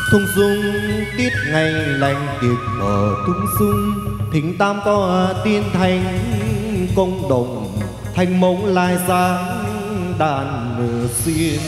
Thung dung tiết ngày lành tiệc ở thung dung, thỉnh tam có tiên thành công đồng, thành mẫu lai giáng đàn xuyên.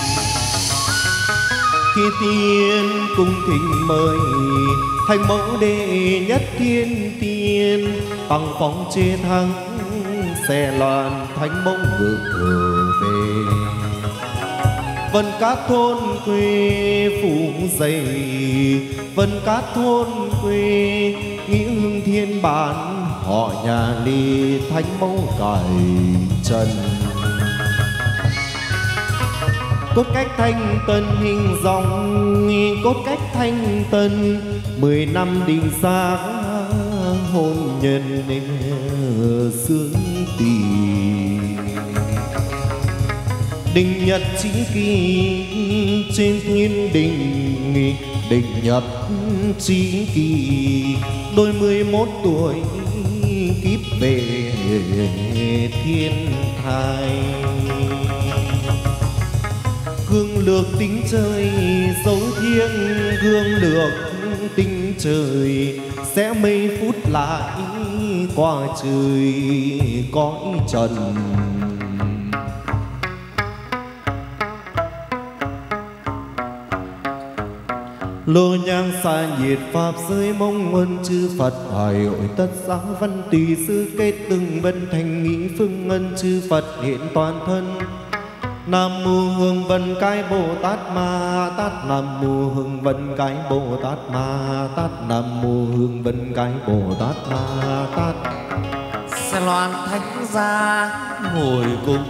Khi tiên cung thỉnh mời, thành mẫu đệ nhất thiên tiên, bằng phong chế thắng xe loan thánh mẫu ngự về. Vân cát thôn quê phủ dày, vân cát thôn quê nghĩa hương thiên bản, họ nhà ly thánh mẫu cải trần. Cốt cách thanh tân hình dòng, cốt cách thanh tân 10 năm đình xa hôn nhân sướng tì. Đình nhật chính kỳ trên thiên đình, đình nhật chính kỳ đôi 11 tuổi kíp về thiên thai. Gương lược tính trời dấu thiêng, gương lược tính trời sẽ mấy phút lại qua trời cõi trần. Lô nhang xa nhiệt pháp giới mong nguồn chư Phật, hỏi hội tất giáo văn tùy sư kết từng vân thành nghĩ phương ngân chư Phật hiện toàn thân. Nam mô Hương Vân Cái Bồ Tát Ma Tát, Nam mô Hương Vân Cái Bồ Tát Ma Tát, Nam mô Hương Vân Cái Bồ Tát Ma Tát. Xe loan thánh gia ngồi cùng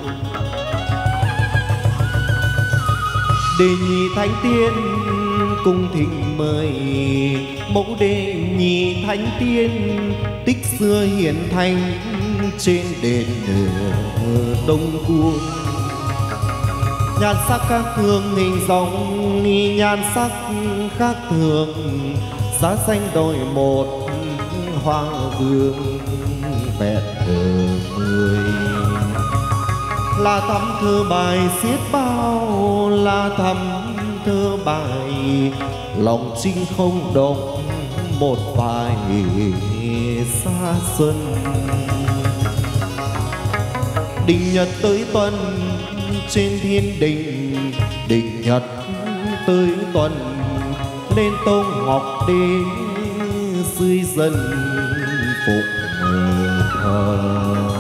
đề nhị thánh tiên cung thỉnh mời, mẫu đề nhị thánh tiên tích xưa hiển thành trên đền Đông Cuông. Nhan sắc khác thường hình dòng, nhan sắc khác thường giá xanh đôi một hoa vương vẹn 10. Là thắm thơ bài xiết bao, là thắm thơ bài lòng trinh không động một vài xa xuân. Đình nhật tới tuần trên thiên đình, đình nhật tới tuần lên tô ngọc đế dưới dân phục thờ.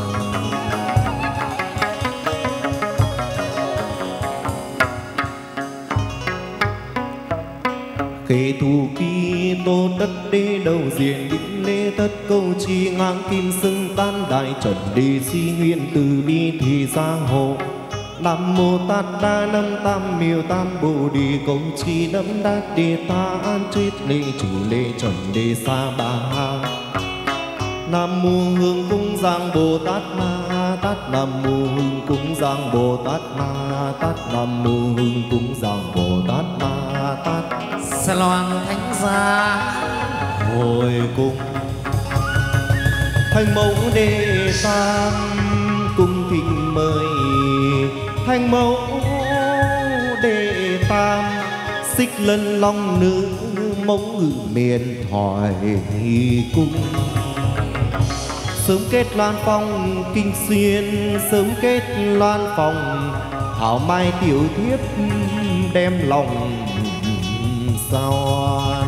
Kể thù kỳ tô đất đế đầu diện định lễ thất câu chi ngang kim xưng tan đại chuẩn đi si nguyện từ bi thì gia hộ. Nam mô Tát Đa Nam Tam Miêu Tam Bồ Đề câu chi đấm đát đề ta an truyết lễ chủ lễ chuẩn đề sa ba. Nam mô Hương Cung Giang Bồ Tát Ma Tát, Nam mô Hương Cung Giang Bồ Tát Ma Tát, Nam mô Hương Cung Giang Bồ Tát Ma Tát. Xe loan thánh gia hồi cung thành mẫu đệ tam cung thỉnh mời, thành mẫu đệ tam xích lân long nữ mẫu ngự miền thoại cung. Sớm kết loan phong kinh xuyên, sớm kết loan phong thảo mai tiểu thiếp đem lòng sao.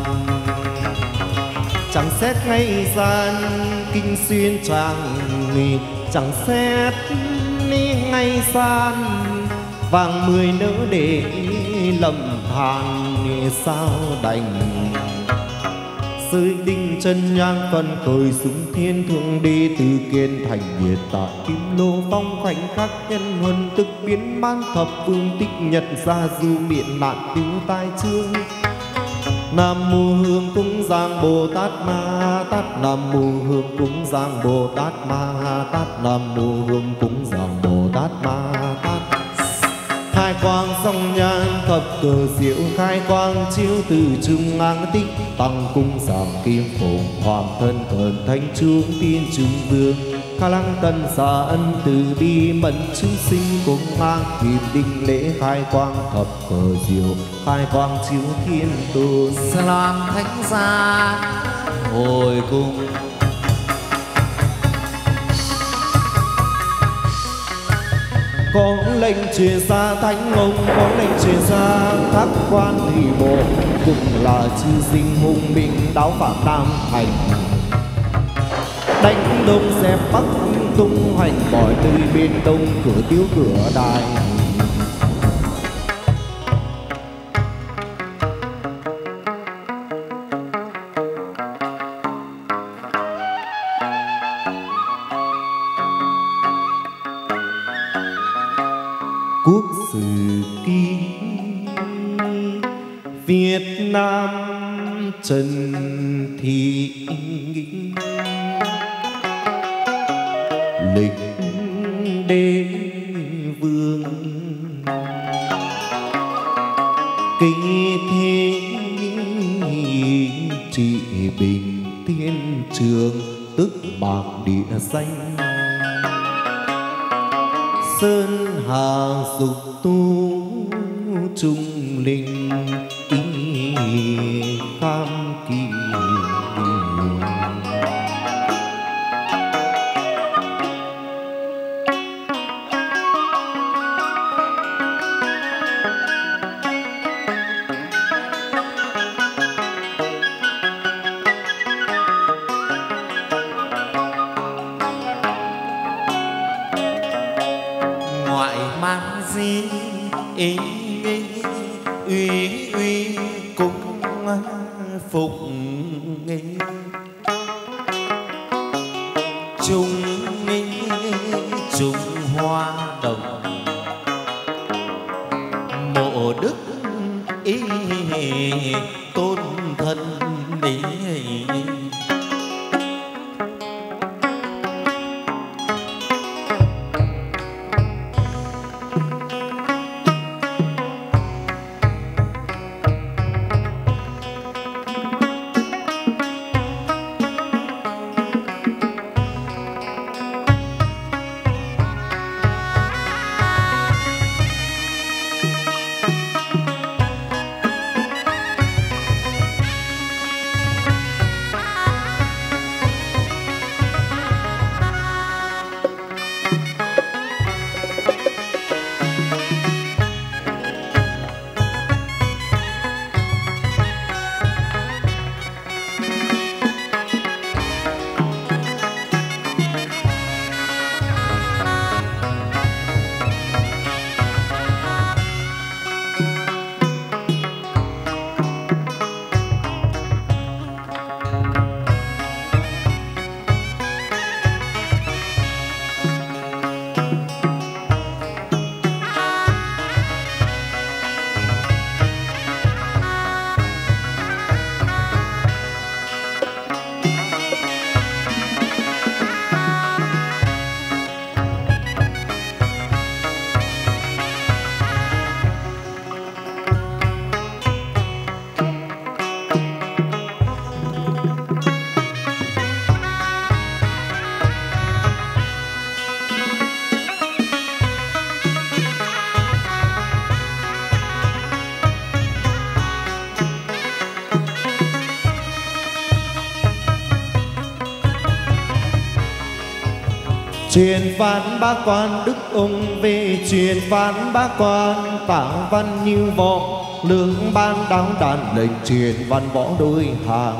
Chẳng xét ngay gian kinh xuyên chàng, chẳng xét ngay gian vàng 10 nỡ để lầm than sao đành. Giới đinh chân nhang phân cởi xuống thiên thượng đi từ kiên thành nhiệt tại kim lô phong khoảnh khắc nhân huân tức biến ban thập phương tích nhật ra du miệng nạn cứu tai chương. Nam mô Hương Cung Giang Bồ Tát Ma Tát, Nam mô Hương Cung Giang Bồ Tát Ma Tát, Nam mô Hương Cung Giang Bồ Tát Ma Tát. Hai quang song nhan thập cờ diệu, khai quang chiếu từ trung ngang tích tăng cung giảng kim phụng hoàng thân cẩn thanh chuông tiên trung vương. Ca lăng tân xa ân từ bi mẫn chúng sinh cùng mang hiệp định lễ khai quang thập cờ diệu khai quang chiếu thiên tôn. Sa loan thánh gia hồi cùng. Có lệnh truyền ra thánh ông, có lệnh truyền ra các quan thủy bộ, cùng là chư sinh hùng binh đáo phạm Nam Thành. Đánh đông dẹp bắc tung hành bỏi từ bên đông cửa tiêu cửa đài. Quốc sử ký Việt Nam Trần Thị lịch đế vương kinh thế trị bình thiên trường tức bạc địa danh sơn hà dục tu trung linh ý cam kỳ. ý uy uy cung phục nghi chung minh chung hoa đồng mộ đức ý tôn thân ý. Truyền phán bá quan đức ông về truyền phán bá quan tảng văn như võ lương ban đáo đàn lệnh truyền văn võ đôi hàng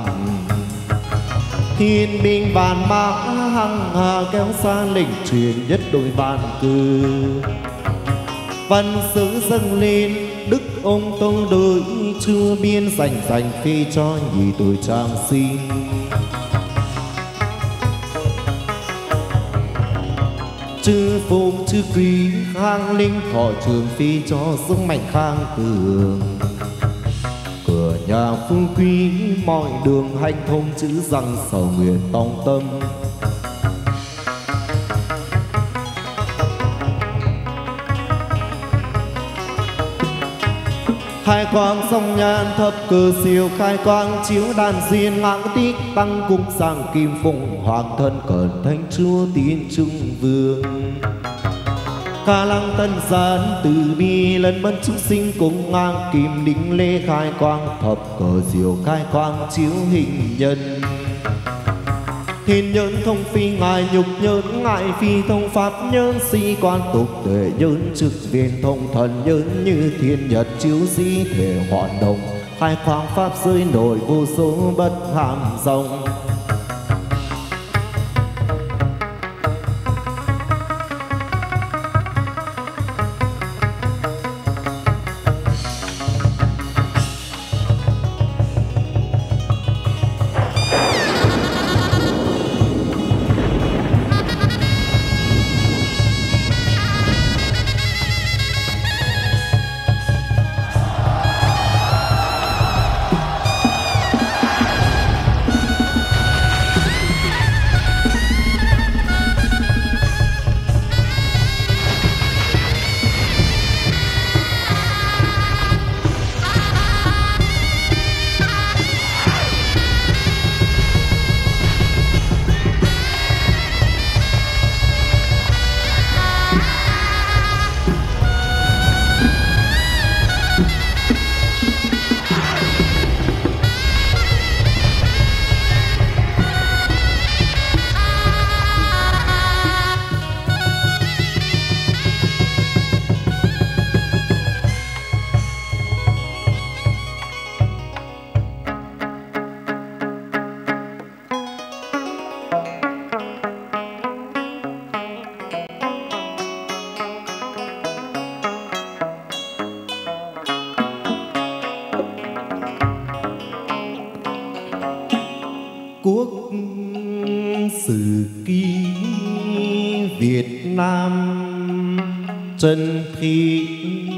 thiên binh vạn mã hăng hà kéo xa lệnh truyền nhất đôi vạn cư văn sứ dâng lên đức ông tông đôi chưa biên dành phi cho nhị tuổi trang sinh chư phúc chư quý khang linh thọ trường phi cho sức mạnh khang cường cửa nhà phương quý mọi đường hành thông chữ rằng sầu nguyện tòng tâm khai quang sông nhan thập cờ siêu khai quang chiếu đàn diên ngã tích tăng cung sang kim phụng hoàng thân cẩn thánh chúa tiên trung vương ca lăng tân gian từ bi lân vân chúng sinh cùng ngang kim đính lễ khai quang thập cờ diệu khai quang chiếu hình nhân thiên nhân thông phi ngài nhục nhân ngại phi thông pháp nhân si quan tục tuệ nhân trực viên thông thần nhân như thiên nhật chiếu di thể hoạt động khai quang pháp giới nổi vô số bất hàm dòng quốc sử ký Việt Nam Trần Thị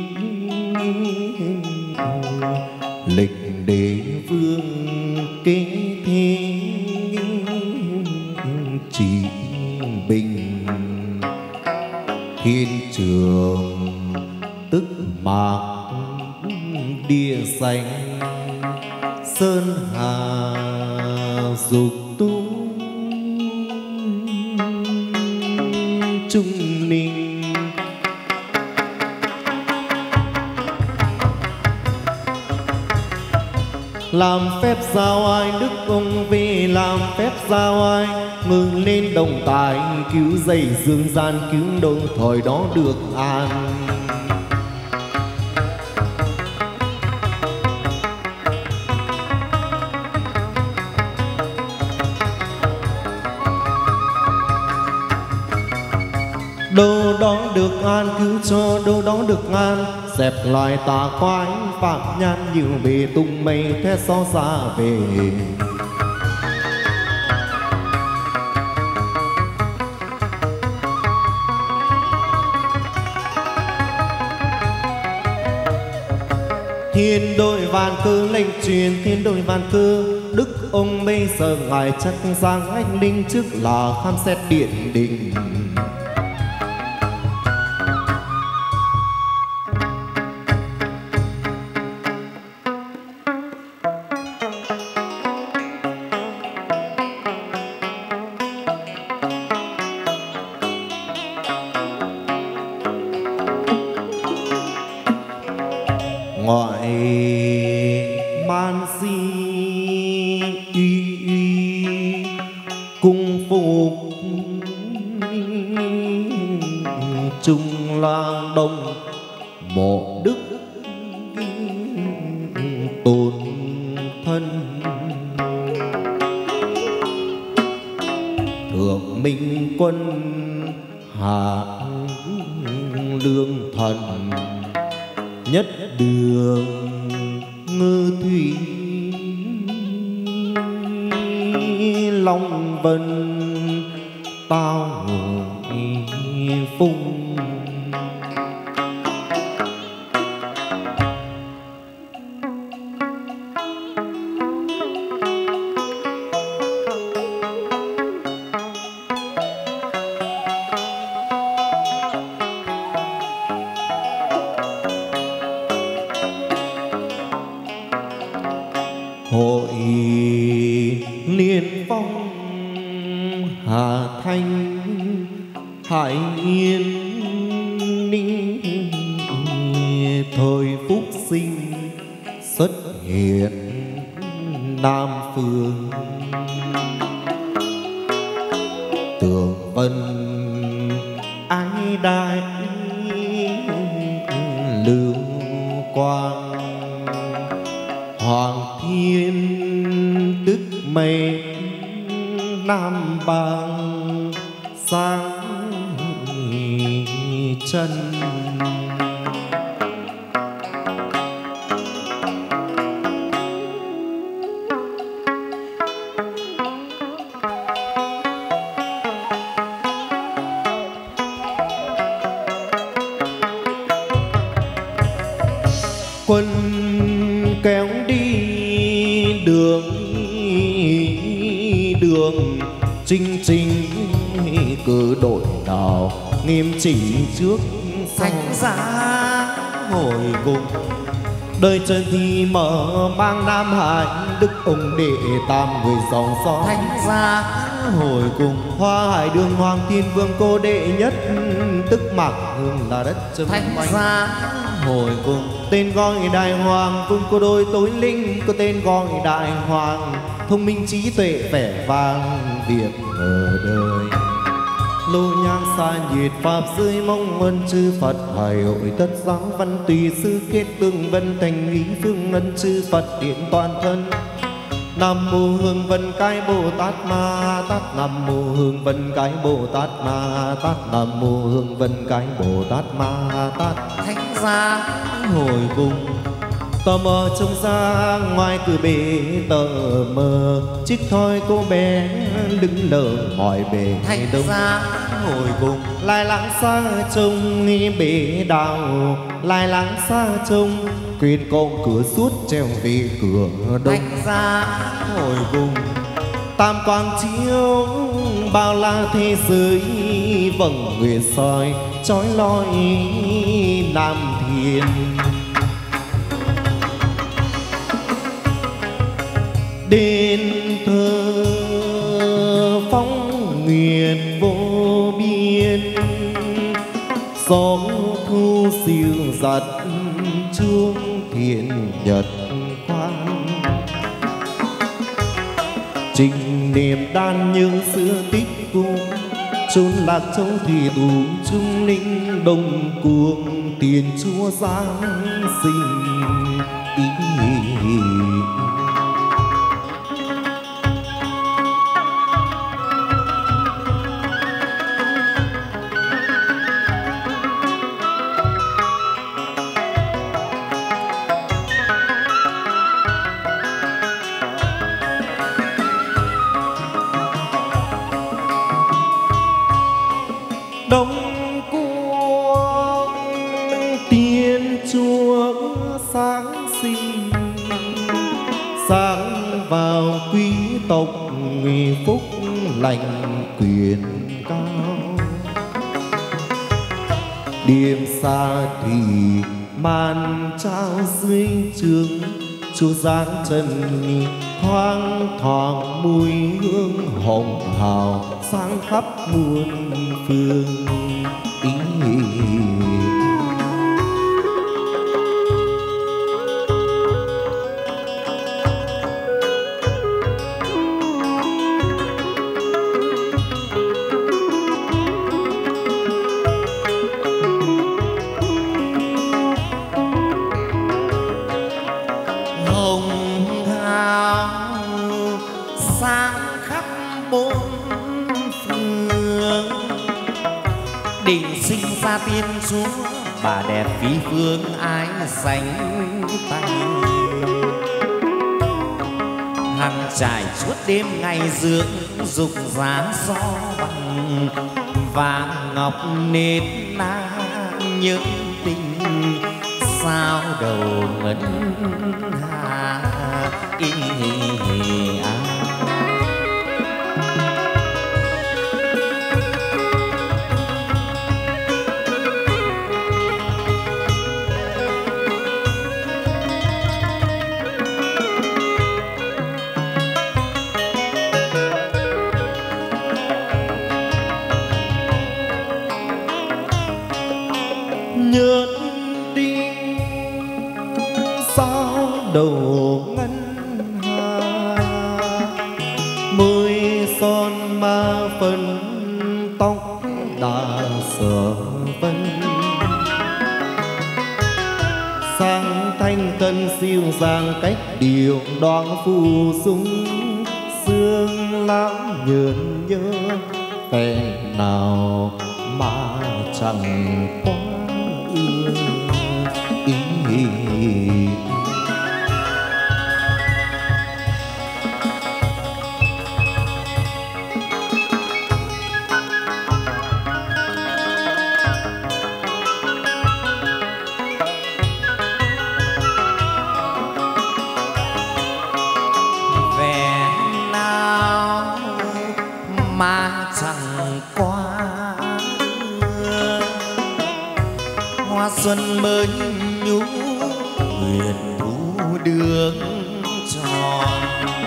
lịch đế vương kế thế trị bình thiên trường tức mạc địa danh sơn hà dục tu trung ninh làm phép giao ai đức ông về làm phép giao ai ngừng lên đồng tài cứu dây dương gian cứu đâu thời đó được an đâu đó được an cứu cho đâu đó được an dẹp loài tà quái phạm nhan nhiều bề tung mây thế xó xa về thiên đội vạn cơ lệnh truyền thiên đội vạn cơ đức ông bây giờ ngài chắc giang anh linh trước là khám xét điện đình ngoại man si uy uy cung phục trung lang đông mộ đức tôn thân thượng minh quân hạ lương thần nhất đường ngư thủy long vân tao phung hội liên phong Hà Thanh Hải Yên Ninh thời phúc sinh xuất hiện Nam Phương Tường Vân ái đại Lưu Quang Hoàng Thiên Đức Mây Nam Bang sáng chân quân kéo đi đường chinh chinh cử đội nào nghiêm chỉnh trước thánh giá hồi cùng đời trần thì mở mang Nam Hải Đức ông đệ tam người dòng gió thánh giá hồi cùng Hoa Hải Đường Hoàng Thiên Vương cô đệ nhất tức Mạc Hương là đất châm thánh oanh giá hồi cùng tên gọi Đại Hoàng Vương cô đôi tối linh có tên gọi Đại Hoàng thông minh trí tuệ vẻ vang việc ở đời lô nhang xa nhiệt pháp dưới mong ơn chư Phật hải hội tất giáo văn tùy sư kết tương vân thành lý phương ngân chư Phật điện toàn thân Nam mô Hương Vân Cái Bồ Tát Ma Tát Nam mô Hương Vân Cái Bồ Tát Ma Tát Nam mô Hương Vân Cái Bồ Tát Ma Tát thánh giá hồi cùng tò mò trông ra ngoài cửa bể tờ mờ chiếc thoi cô bé đứng lờ mọi bể thánh đông giá hồi cùng lai lãng xa trông nghi bể đào lai lãng xa trông quyền công cửa suốt treo về cửa đông thánh giá hồi cùng tam quang chiếu bao la thế giới vầng nguyệt soi chói lọi Nam Thiên đền thờ phong nguyện vô biên gió thu siêu giật chuông thiện nhật quang trình niệm đan những xưa tích cung chốn lạc trong thủy tù trung linh đông cuồng tiền chúa giáng sinh ý đông cuồng tiên chúa sáng sinh sáng vào quý tộc người phúc lành quyền cao đêm xa thì màn trao dưới trường chúa giáng chân thoáng thoảng mùi hương hồng hào sáng khắp muôn phương ý hồng hào sáng khắp bốn phương định sinh ra tiên chúa bà đẹp phi phương ái sánh tay hàng trải suốt đêm ngày dưỡng dục giá gió bằng vàng ngọc nết na những tình sao đầu ngân hà ý nhớt đinh sao đầu ngân hà, môi son ma phân tóc đã sở vân, sang thanh tân siêu dàng cách điều đoan phù dung, sương lãng nhờn nhớ phèn nào mà chẳng quá ưa ý. Mà chẳng qua hoa xuân mới nhú huyền thu đường tròn,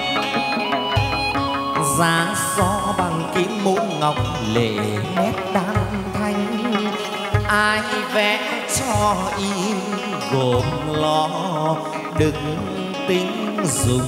giá gió bằng kim mũ ngọc lệ nét đan thanh, ai vẽ cho in gồm lo đừng tính dùng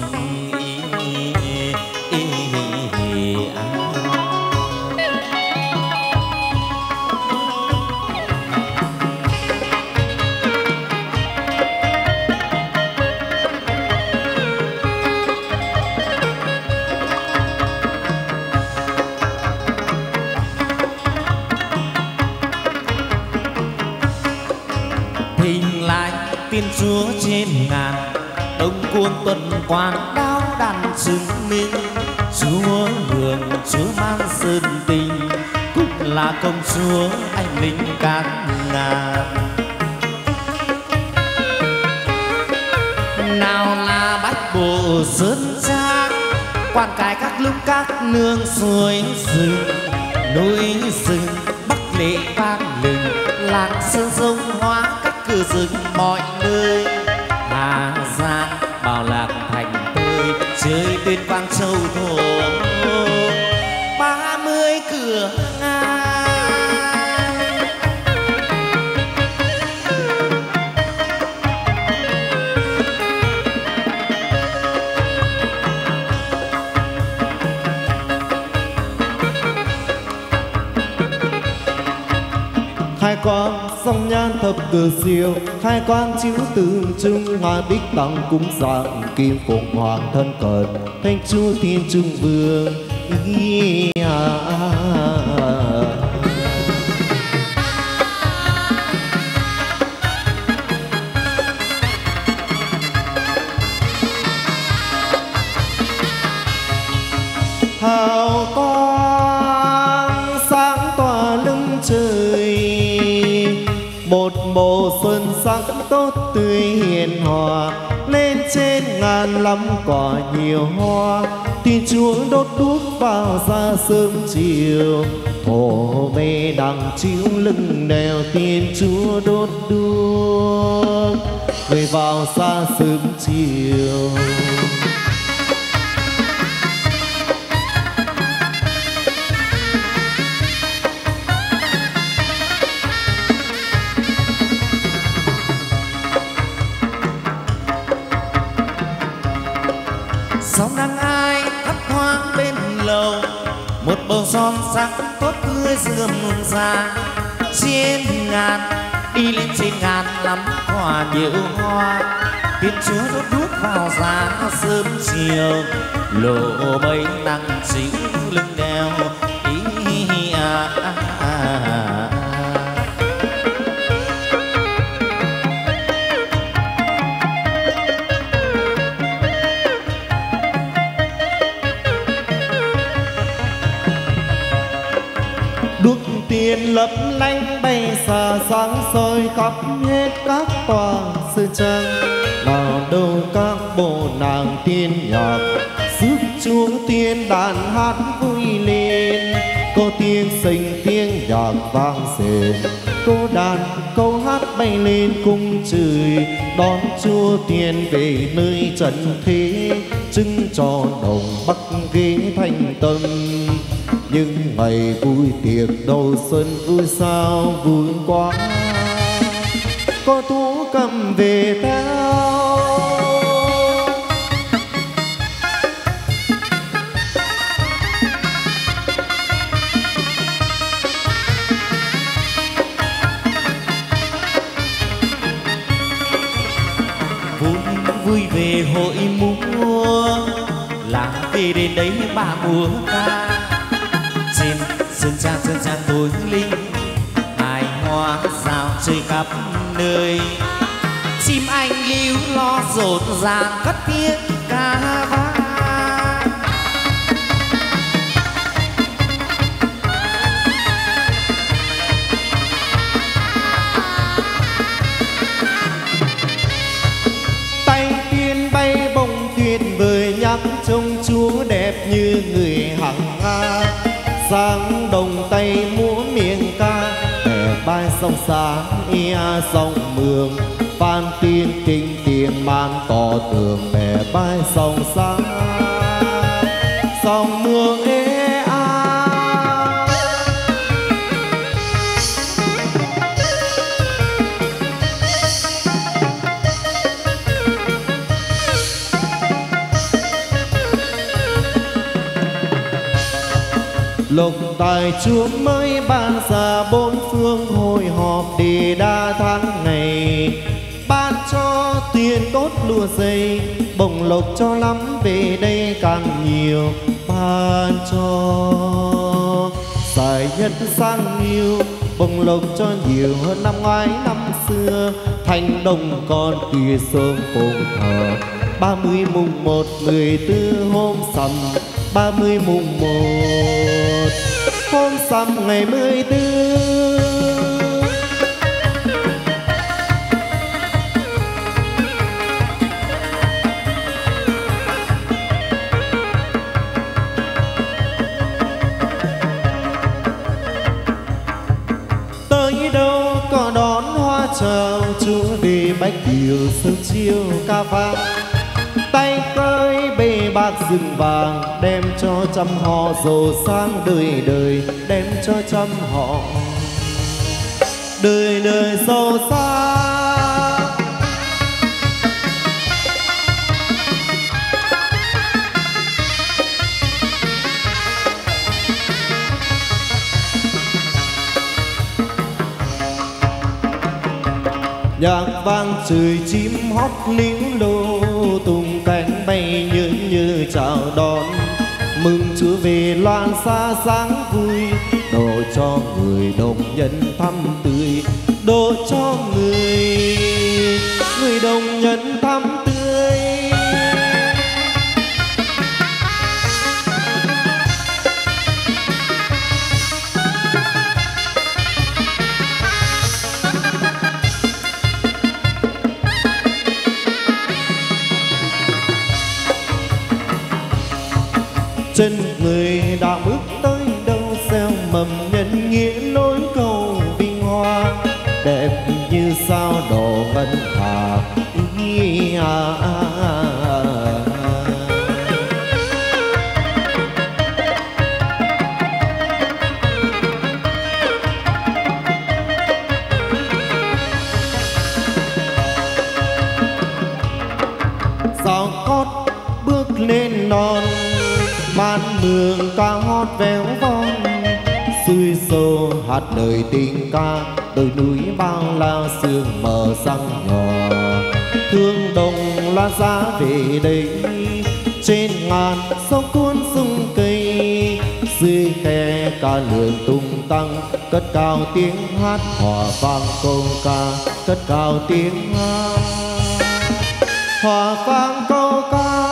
tiên chúa trên ngàn, đông cuồng tuần quang đao đàn chứng minh, chúa hưởng chúa mang sơn tình, cũng là công chúa anh linh các ngàn. Nào là bách bộ sơn trang, quan cái các lúc các nương suối rừng, núi rừng bắc lệ vang lừng, làng sơn sông hóa các cửa rừng mọi nơi. Hà Giang Bảo Lạc thành tươi, chơi tuyên Quang Châu thổ 30 cửa ngang. Hai con sông nhan thập cử siêu, hai con chiếu tượng trung hoa bích tòng cúng dạng kim phụng hoàng thân cận thanh chúa thiên trung vương. Hào quang sáng tỏa lưng trời, một mùa xuân sắc tốt tươi hiền hòa, lên trên ngàn lắm cỏ nhiều hoa. Thiên chúa đốt đuốc vào ra sớm chiều, thổ mê đằng chiếu lưng đèo. Thiên chúa đốt đuốc về vào xa sớm chiều. Sóng nắng ai thấp thoáng bên lầu, một bầu son sắc tốt tươi rườm rà. Trên ngàn đi lên trên ngàn lắm quả nhiều hoa, Thiên chúa đốt đuốc vào giá sớm chiều, lộ mây nắng chiếu lưng đèo. Đuốc tiên lấp lánh bay xa sáng soi khắp hết các tòa sơn trang. Nào đâu các bộ nàng tiên nhạc, rước chúa tiên đàn hát vui lên. Cô tiên sinh tiếng nhạc vang rền, cô đàn câu hát bay lên cung trời. Đón chúa tiên về nơi trần thế, trưng cho đồng bắc ghế thanh tâm. Những ngày vui tiệc đầu xuân vui sao vui quá. có thú cầm về theo. Vui về hội múa làng về đến đấy bà múa ca trên sơn trang tối linh hài hoa rào chơi khắp nơi chim anh líu lo rộn ràng cất tiếng ca vang. Trông chúa đẹp như người hằng nga sáng đồng tay múa miệng ca bè bay sông sáng ia sông mường phan tiên kinh tiền man tỏ tường bè bay sông sáng sông mường ê lộc tài chúa mới ban ra bốn phương hội họp để đa tháng ngày ban cho tiền tốt lúa dày bồng lộc cho lắm về đây càng nhiều ban cho dài nhất sang yêu bồng lộc cho nhiều hơn năm ngoái năm xưa thành đồng con kia sớm phụng thờ 30 mùng 1 14 hôm sầm 30 mùng 1 hôm sầm ngày 14. Tới đâu có đón hoa chào chúa về bách điều sớm chiều ca vang tay cơi bê bạc rừng vàng đem cho trăm họ giàu sang đời đời đem cho trăm họ đời đời giàu sang. Nhạc vang trời chim hót líu lô tung cánh bay như chào đón mừng chúa về loan xa sáng vui độ cho người đồng nhân thăm tươi độ cho người đồng nhân thăm tươi. Chân người đã bước tới đâu gieo mầm nhân nghĩa lối cầu vinh hoa đẹp như sao đỏ ngân hà sao cót bước lên non man mường ca hót véo von xuôi xô hát lời tình ca đồi núi bao la sương mờ răng nhỏ thương đồng lá giá về đây trên ngàn sông cuốn sung cây dưới khe ca lượn tung tăng cất cao tiếng hát hòa vang câu ca cất cao tiếng hát hòa vang câu ca.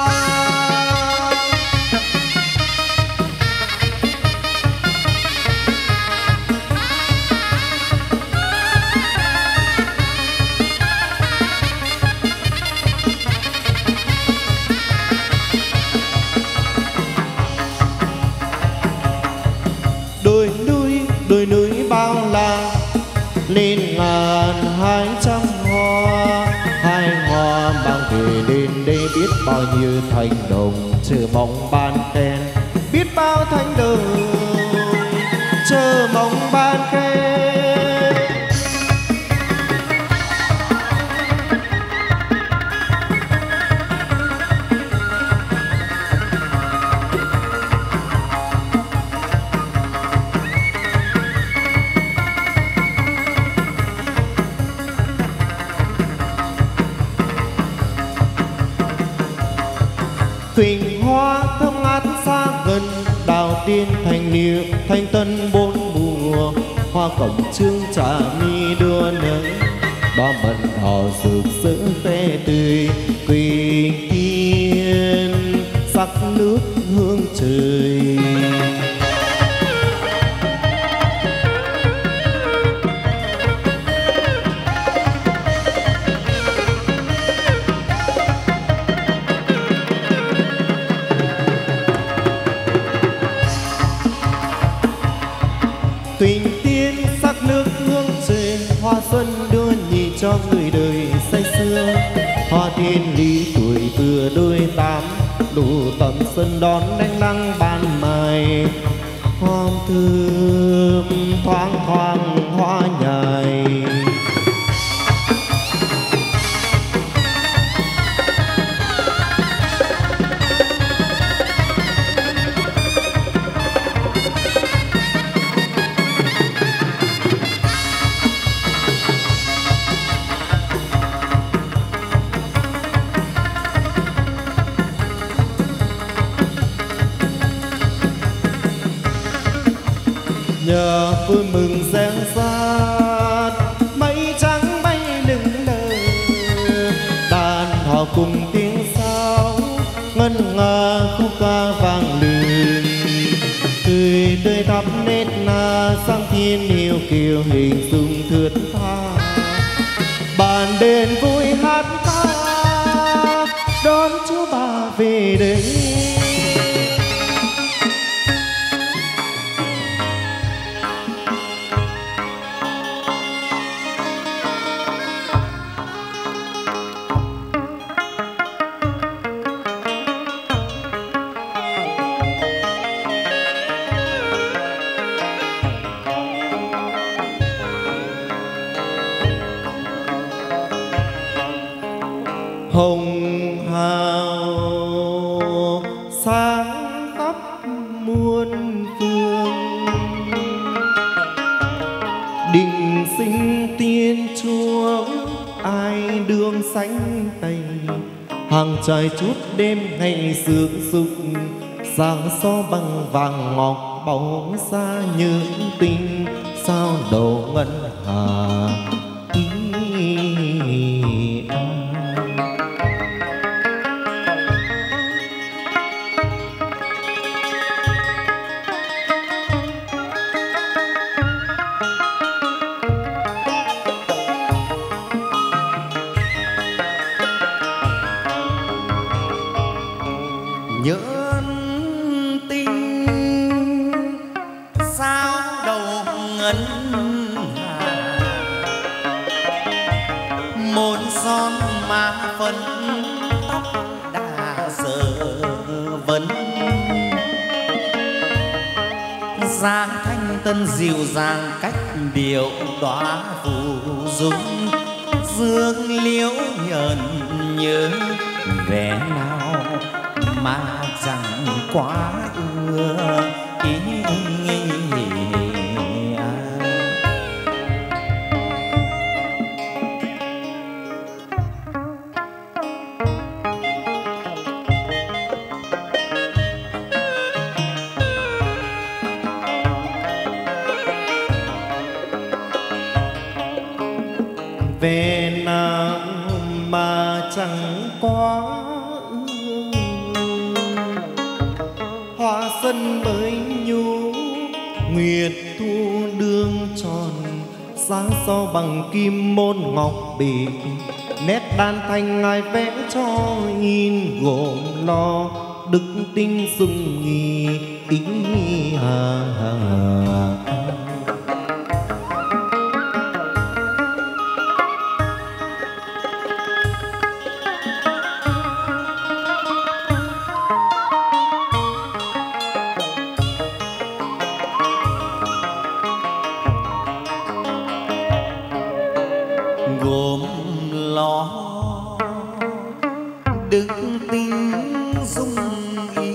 Đồi núi bao la lên 1200 hoa hai hoa mang về lên đây biết bao nhiêu thành đồng chờ mong ban khen biết bao thành đồng chờ mong ban khen. Quỳnh hoa thơm ngát xa gần, đào tiên thành niệu thanh tân bốn mùa. Hoa cẩm trương trà mi đua nở, đóa mận đỏ rực rỡ ve tươi. Quỳnh tiên sắc nước hương trời. Quỳnh tiên sắc nước hương trời, hoa xuân đưa nhị cho người đời say sưa. Hoa thiên lý tuổi vừa đôi tám, đủ tầm sân đón ánh nắng ban mai. Hoa thơm thoáng thoáng hoa nhài. Nhờ vui mừng giang sát, mây trắng bay lững lờ. Đàn họ cùng tiếng sáo, ngân nga khúc ca vang lừng. Tươi tươi thắm nét na, sang thiên yêu kiều hình dung thướt tha. Bàn đền vui hát ca, đón Chúa Bà về đây. Hồng hào sáng khắp muôn phương, đình sinh tiên chúa ai đương sánh tay. Hàng trời chút đêm ngày sương sục, sáng so bằng vàng ngọc bóng xa như tinh sao đầu ngân hà. Nhớ tình sao đầu ngân hà, môn son má phấn tóc đã giờ vấn. Dáng thanh tân dịu dàng cách điệu đóa phù dung. Dương liễu nhờn nhớ vẻ nào mà chẳng quá ưa ý. Về nào mà chẳng quá hoa xuân mới nhu, nguyệt thu đương tròn. Sáng so bằng kim môn ngọc bì, nét đan thanh ngài vẽ cho in gồm lo. Đức tinh dung nghi ý hà hà. Gồm lo đức tinh dung ý,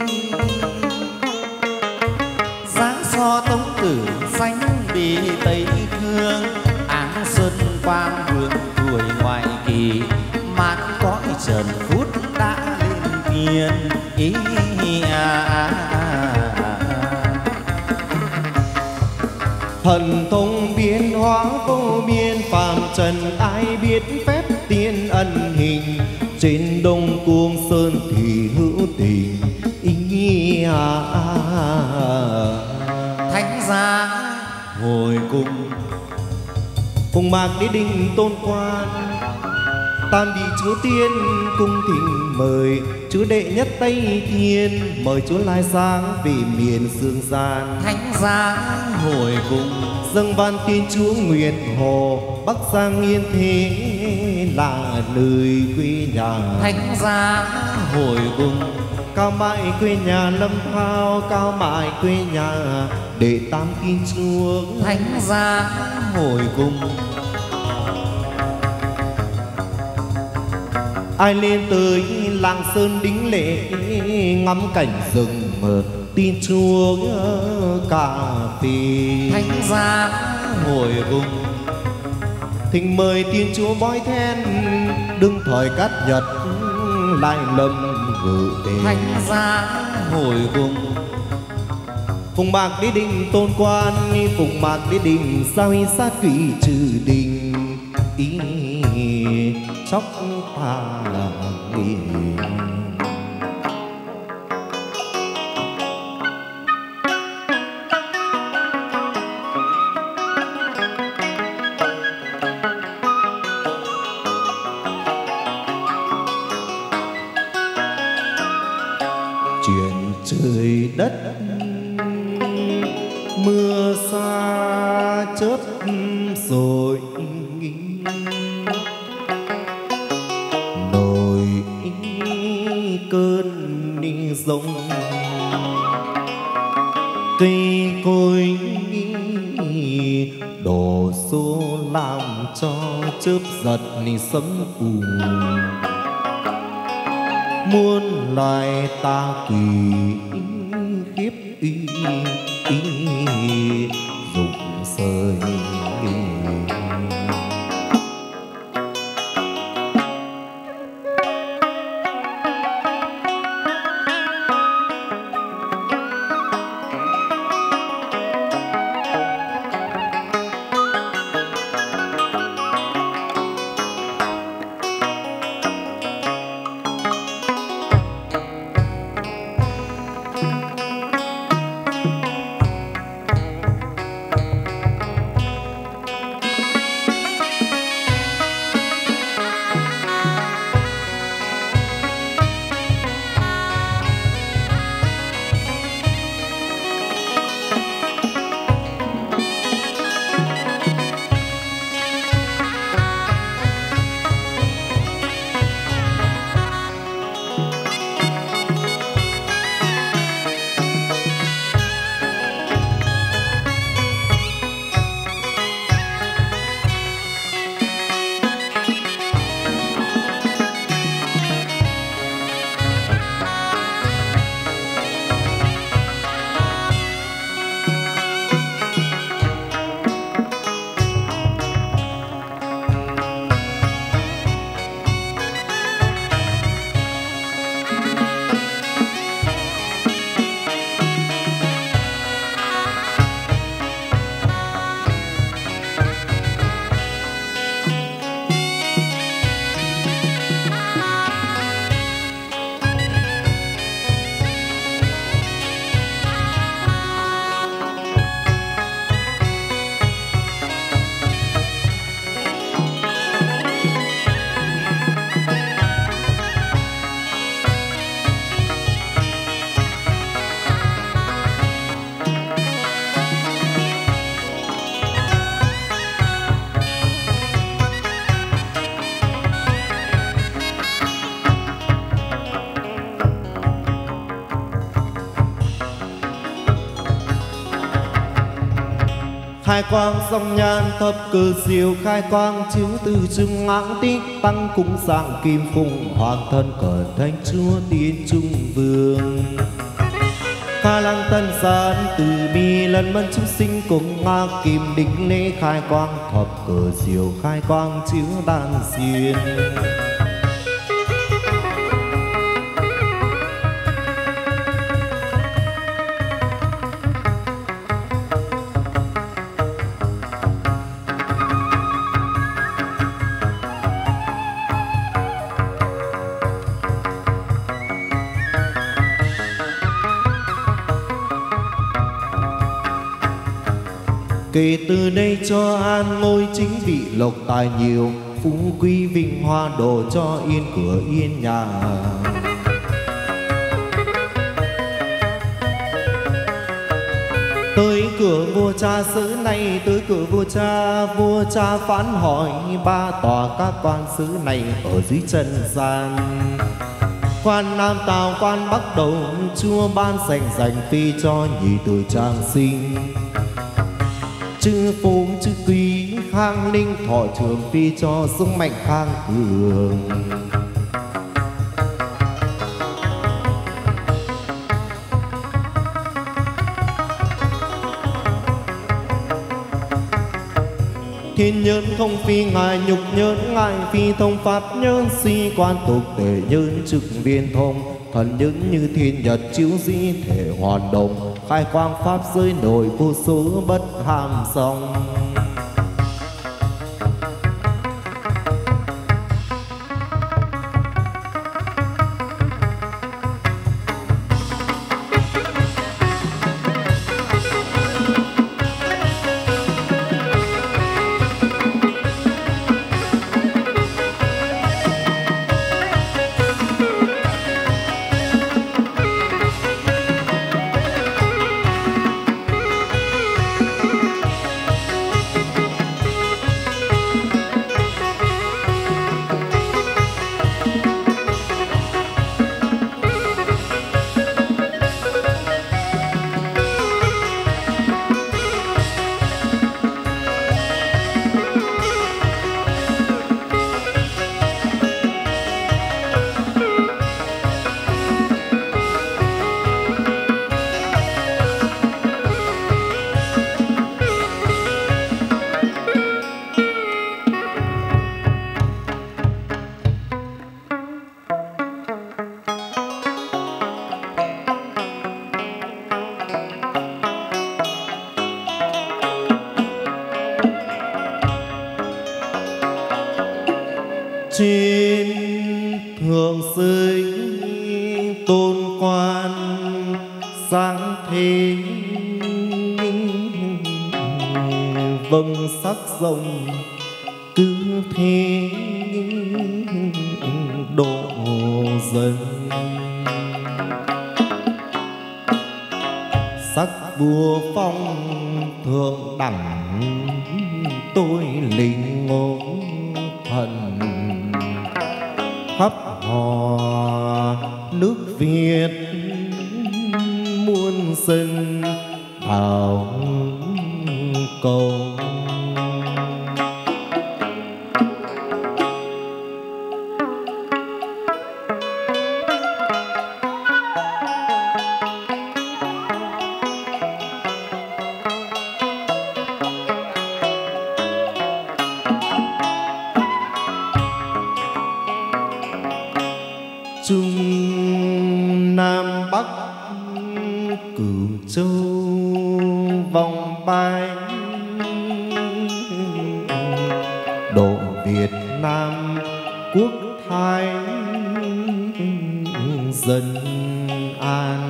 dáng so tống tử xanh bì tây thương. Áng xuân quang vương tuổi ngoại kỳ, mát cõi trần phút đã lên thiên ý. thần thông biến hóa vô biên, phàm trần ai biết phép tiên ân hình. Trên đông cuồng sơn thì hữu tình ý thánh giá hồi cùng. Phùng mạc đế đình tôn quan, tam vị chúa tiên cung thỉnh mời. Chúa đệ nhất Tây Thiên mời chúa lai sáng về miền dương gian. Thánh giá hồi cùng. Dâng van tiên chúa nguyện hồ, Bắc Giang yên thế là nơi quê nhà. Thánh giá hồi cùng. Cao mãi quê nhà Lâm Thao, cao mãi quê nhà đệ tam kim chúa. Thánh giá hồi cùng. Ai lên tới làng sơn đính lễ, ngắm cảnh rừng tin chúa cà phê. Thánh giá hồi cùng. Thỉnh mời tiên chúa bói then, đương thời cát nhật lại lâm gửi về. Thánh giá hồi cùng. Phùng mạc đế đình tôn quan, phùng mạc đế đình sao y sát quỷ trừ đình. Ý chóc ta nghỉ. Chuyện trời đất mưa xa chớp rồi nổi cơn đi rông. Cây cối đổ xô làm cho chớp giật sấm ù. Muôn loài ta kỳ khiếp rụng rơi. khai quang dòng nhan thập cử diệu, khai quang chiếu từ trung áng tích tăng cung dạng kim phụng hoàng thân cờ thánh chúa tiên trung vương. Khai lăng tân gian từ bi lần mân chúng sinh cùng nga kim đỉnh lễ khai quang thập cử diệu, khai quang chiếu đan duyên. Kể từ đây cho an ngôi chính vị lộc tài nhiều, phú quý vinh hoa độ cho yên cửa yên nhà. Tới cửa vua cha xứ này, tới cửa vua cha phán hỏi ba tòa các quan xứ này ở dưới trần gian. Quan Nam Tào quan Bắc Đầu chúa ban dành phi cho nhị tử trang sinh. Chư phú chư quý khang ninh thọ trường phi cho dũng mạnh khang cường. Thiên nhân thông phi ngài nhục nhân, ngài phi thông pháp nhân, si quan tục tể nhân trực viên thông. Thần nhân như thiên nhật chiếu di thể hoàn đồng, khai quang pháp giới nổi vô số bất hàm song. Trên thượng sinh tôn quan sáng thế, vâng sắc rồng cứ thế độ dân. Sắc vua phong thượng đẳng, tôi linh ngộ thần khắp hò nước Việt muôn dân thảo cầu. Trung Nam Bắc Cửu Châu vòng bay, độ Việt Nam quốc thái dân an.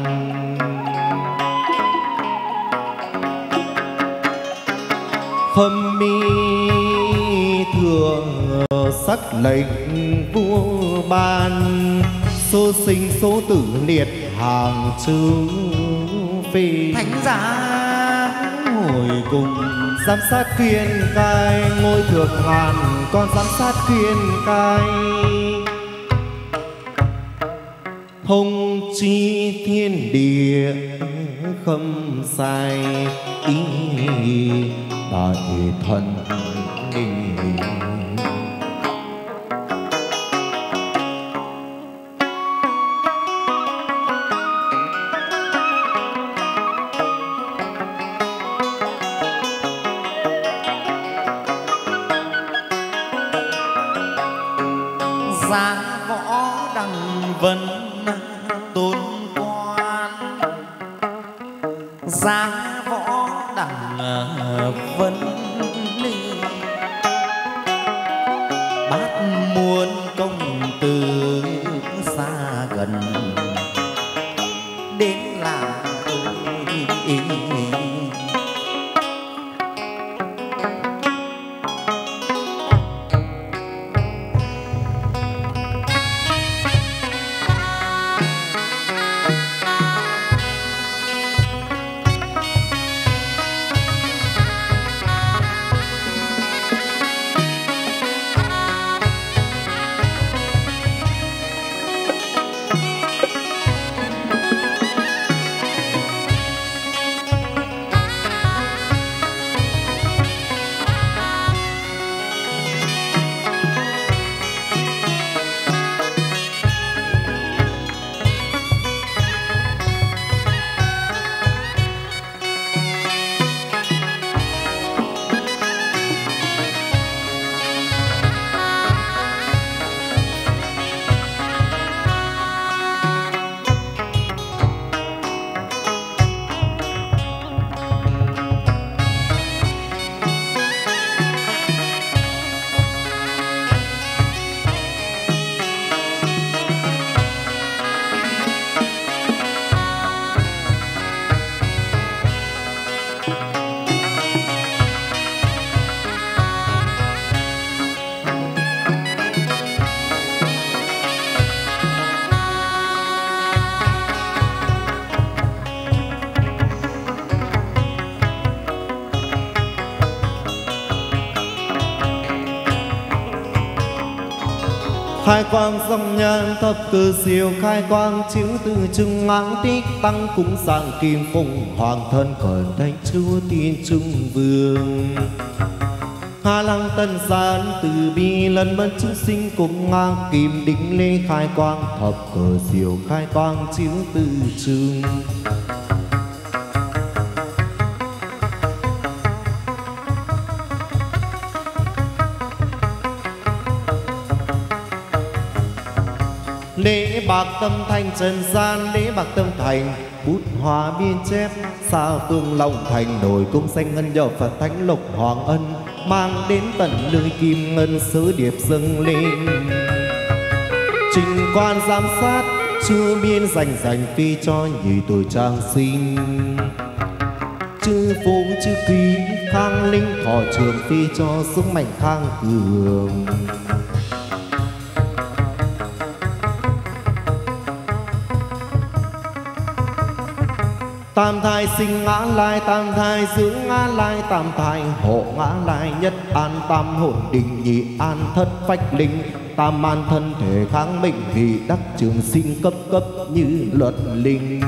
Khâm mi thừa sắc lệnh vua ban, số sinh số tử liệt hàng chữ phi. Thánh giá ngồi cùng giám sát khuyên cai, ngôi thượng ngàn con giám sát khuyên cai. Thông chi thiên địa khâm sai, ý đại thần đình. Giá võ đăng vân tôn quan, giá võ đăng vân bát muôn công tử xa gần đến làm tôi. khai quang dòng nhan thập cử siêu khai quang chiếu từ trưng áng tích tăng cúng sang kim phụng hoàng thân cẩn thánh chúa tiên trung vương Hà Lăng Tân Gian từ bi lần mẫn chúng sinh cùng ngang kim đỉnh lê khai quang thập cờ diệu khai quang chiếu từ trường lễ bạc tâm thành trần gian lễ bạc tâm thành bút hòa biên chép xa phương long thành nổi cung xanh ngân dầu Phật thánh lục hoàng ân mang đến tận nơi kim ngân sứ điệp dâng lên trình quan giám sát chưa biên dành phi cho nhị tuổi trang sinh chư phú chư quý khang linh thọ trường phi cho sức mạnh khang cường tam thai sinh ngã lai tam thai dưỡng ngã lai tam thai hộ ngã lai nhất an tam hồn định nhị an thất phách linh tam an thân thể kháng bệnh vì đắc trường sinh cấp cấp như luật linh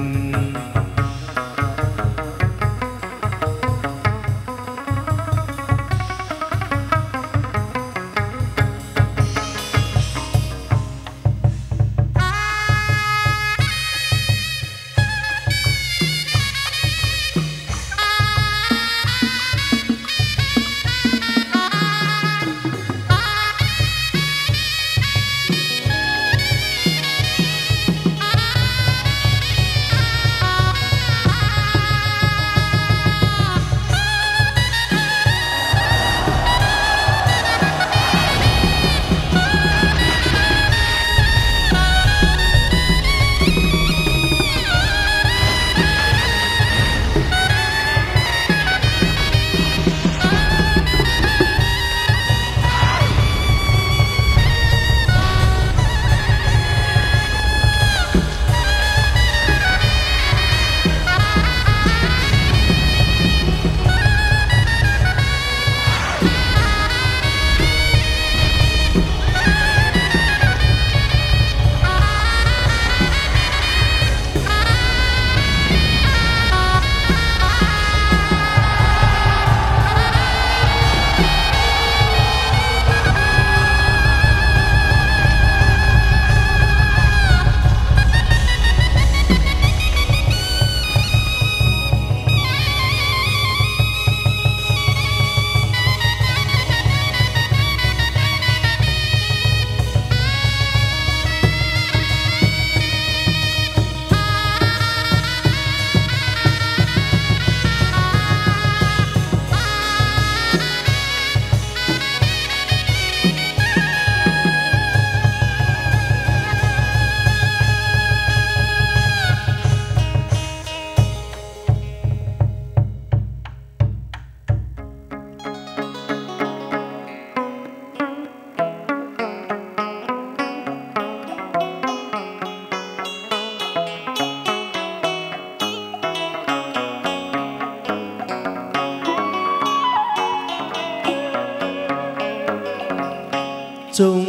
trông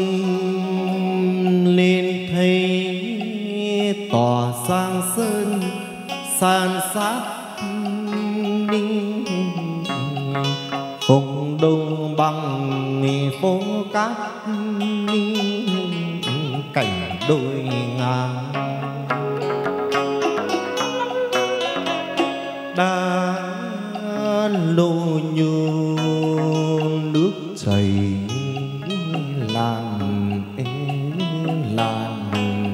lên thấy tỏa sang sơn san sát vùng đông bằng phố cát cảnh đôi ngang đã lô nhô nước chảy làn làn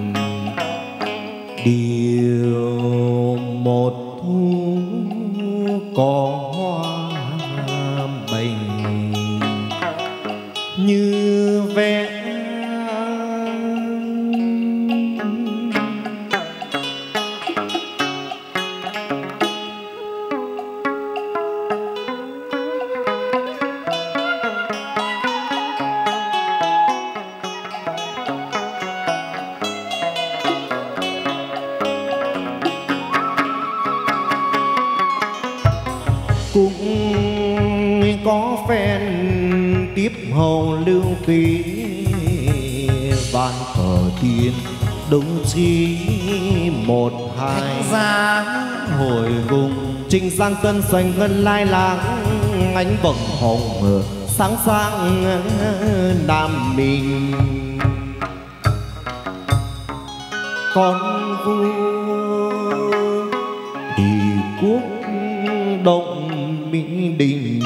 điều một thu có hoa bềnh như vẽ có phen tiếp hầu lưu ký và ván cờ tiên đúng chi một hai giang hồi vùng trình sang cơn xoành ngân lai láng ánh vầng hồng sáng sáng Nam Minh con vua thì quốc động Mỹ Đình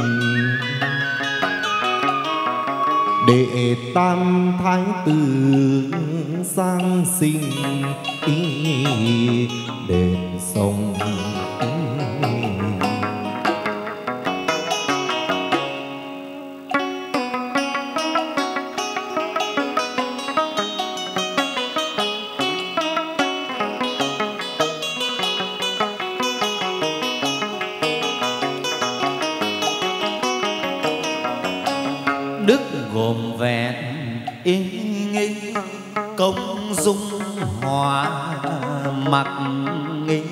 đệ tam thái tử Giang sinh đền sông đức gồm vẹn ý nghĩ công dung hòa mặc nghĩ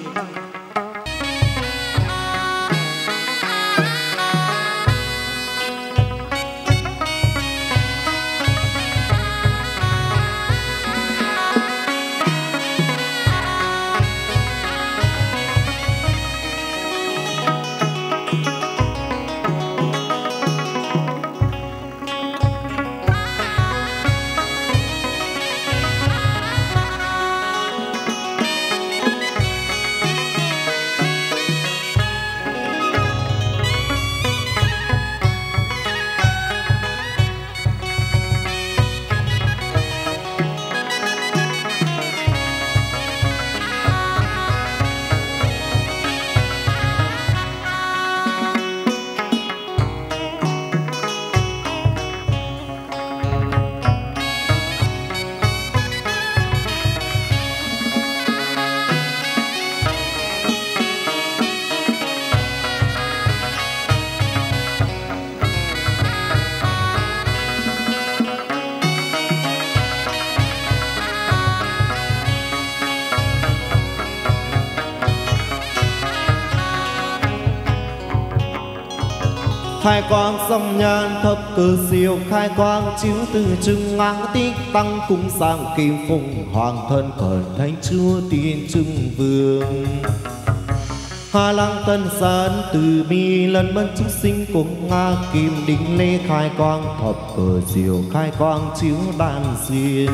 khai quang sông nhan thập cử siêu khai quang chiếu từ trưng ngang tích tăng cung sang kim phụng hoàng thân cẩn thánh chúa tiên trưng vương Hà Lang Tân Sơn từ bi lần mân chúng sinh cùng Nga kim đính lê khai quang thập cờ diệu khai quang chiếu đan duyên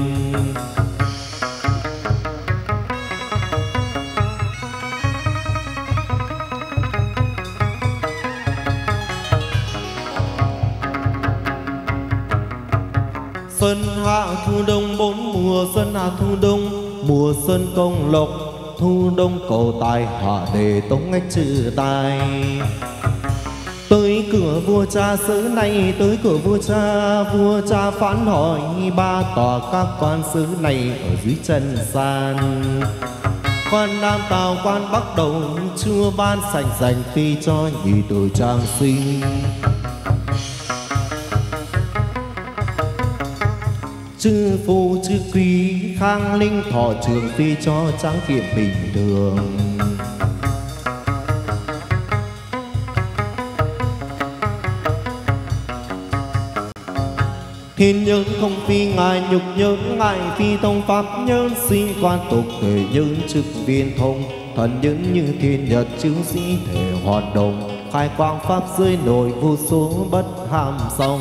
xuân hạ thu đông bốn mùa xuân hạ thu đông mùa xuân công lộc thu đông cầu tài hạ đề tống ngách trừ tài tới cửa vua cha xứ này tới cửa vua cha phán hỏi ba tòa các quan xứ này ở dưới chân gian quan Nam Tào quan Bắc Đầu chưa ban sành dành phi cho nhị tử trang sinh chư phu chư quý khang linh thọ trường phi cho tráng kiện bình thường thiên nhân không phi ngài nhục nhân ngài phi thông pháp nhân sinh quan tục thể nhân trực viên thông thần nhân như thiên nhật chứng sĩ thể hoạt động khai quang pháp dưới nổi vô số bất hàm song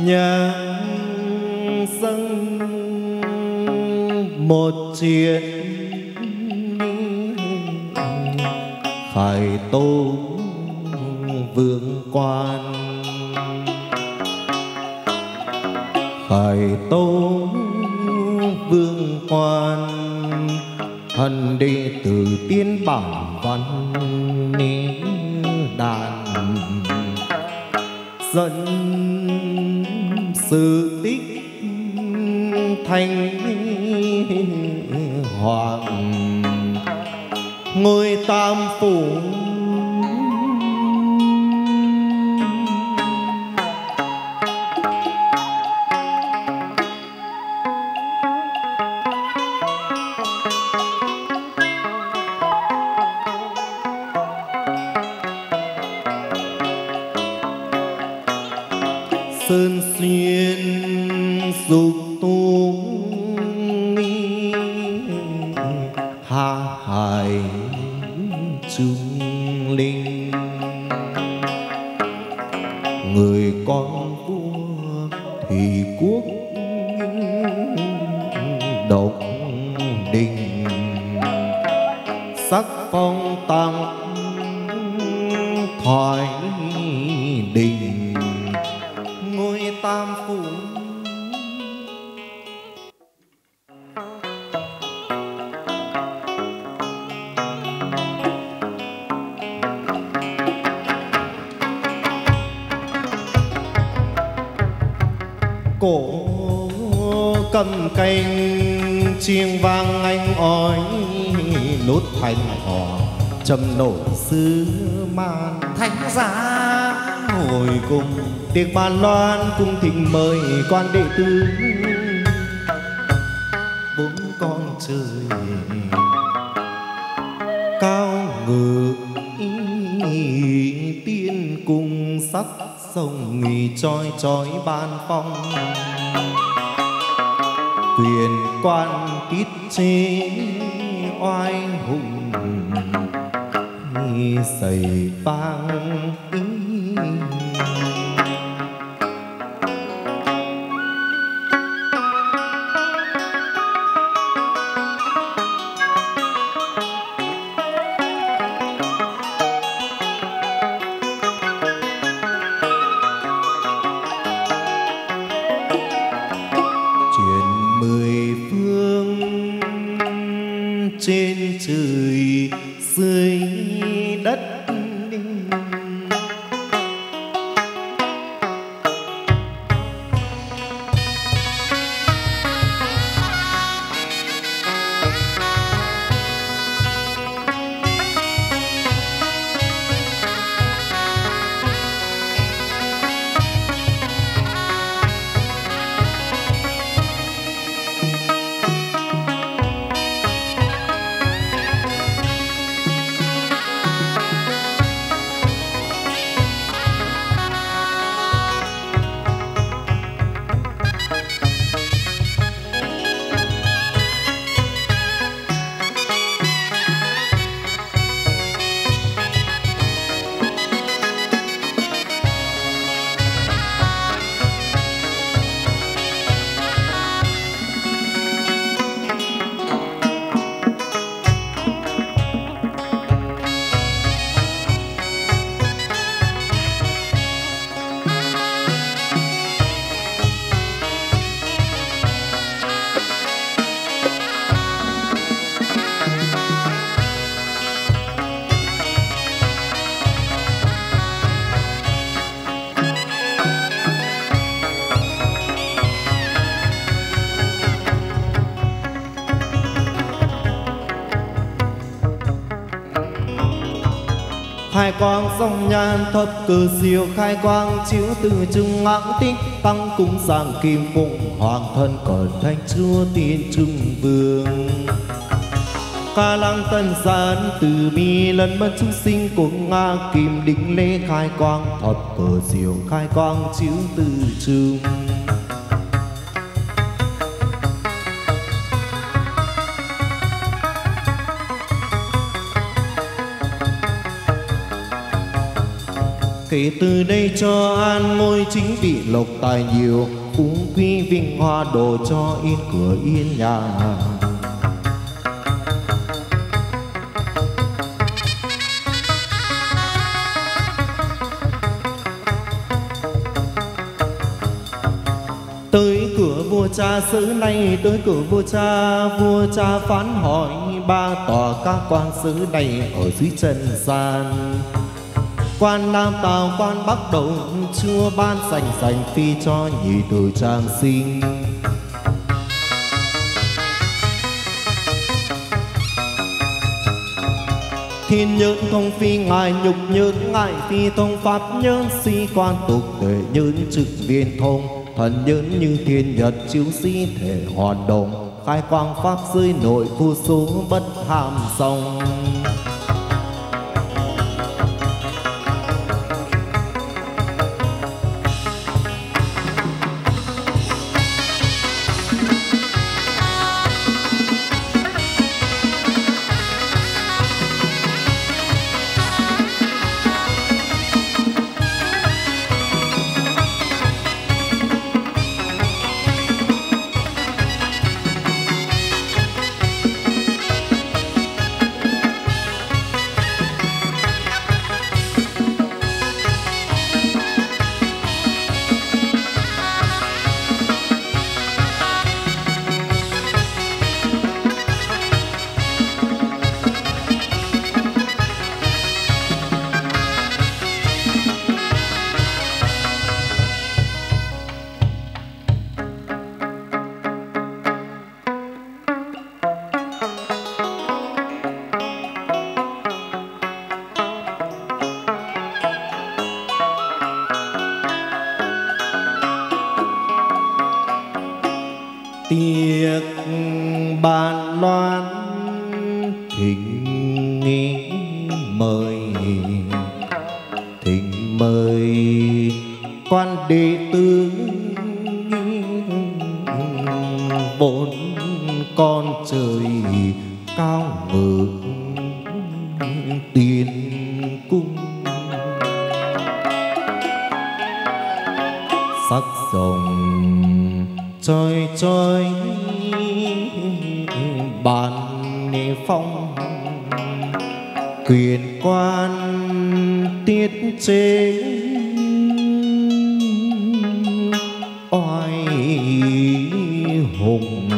nhân dân một chuyện khải tô vương quan, khải tô vương quan thần đệ tử tiên bản văn đàn dẫn sự tích thành hoàng ngôi tam phủ. Sơn xuyên dục tu hạ hải trung linh, người con vua thì quốc độc đình, sắc phong tăng thoại đình ngôi tam phủ. Cổ cầm canh chiêng vang anh ói, nốt thành hò trầm nổi xứ man. Thánh giá ngồi cùng tiệc bàn loan cung thịnh mời quan đệ tử, bốn con trời cao ngự tiên cung sắc sông nghỉ chói chói ban phong, quyền quan tiết chế oai hùng sầy vang. Trên trời dưới đất khai quang sông nhan thập cử diệu, khai quang chiếu từ trung ngãng tích tăng cung giảng kim phụng hoàng thân cẩn thanh chúa tiên trung vương. Ca lăng tân gian từ bi lần mất chúng sinh của nga kim đỉnh lễ khai quang thập cử diệu, khai quang chiếu từ trung. Kể từ đây cho an ngôi chính vị lộc tài nhiều, phú quý vinh hoa đồ cho yên cửa yên nhà. Tới cửa vua cha xứ này, tới cửa vua cha phán hỏi ba tòa các quan xứ này ở dưới trần gian. Quan Nam Tào quan Bắc Đồng chúa ban sành phi cho nhị tử trang sinh. Thiên nhơn thông phi ngài nhục nhơn ngài phi thông pháp nhơn si quan tục để nhơn trực viên thông. Thần nhơn như thiên nhật chiếu sĩ thể hoạt động, khai quang pháp dưới nội khu số bất hàm song. Tiệc bàn loan thỉnh mời quan đệ tử bốn con trời cao ngự tiên cung. Sắc rồng trôi trôi bàn phong, quyền quan tiết chế oai hùng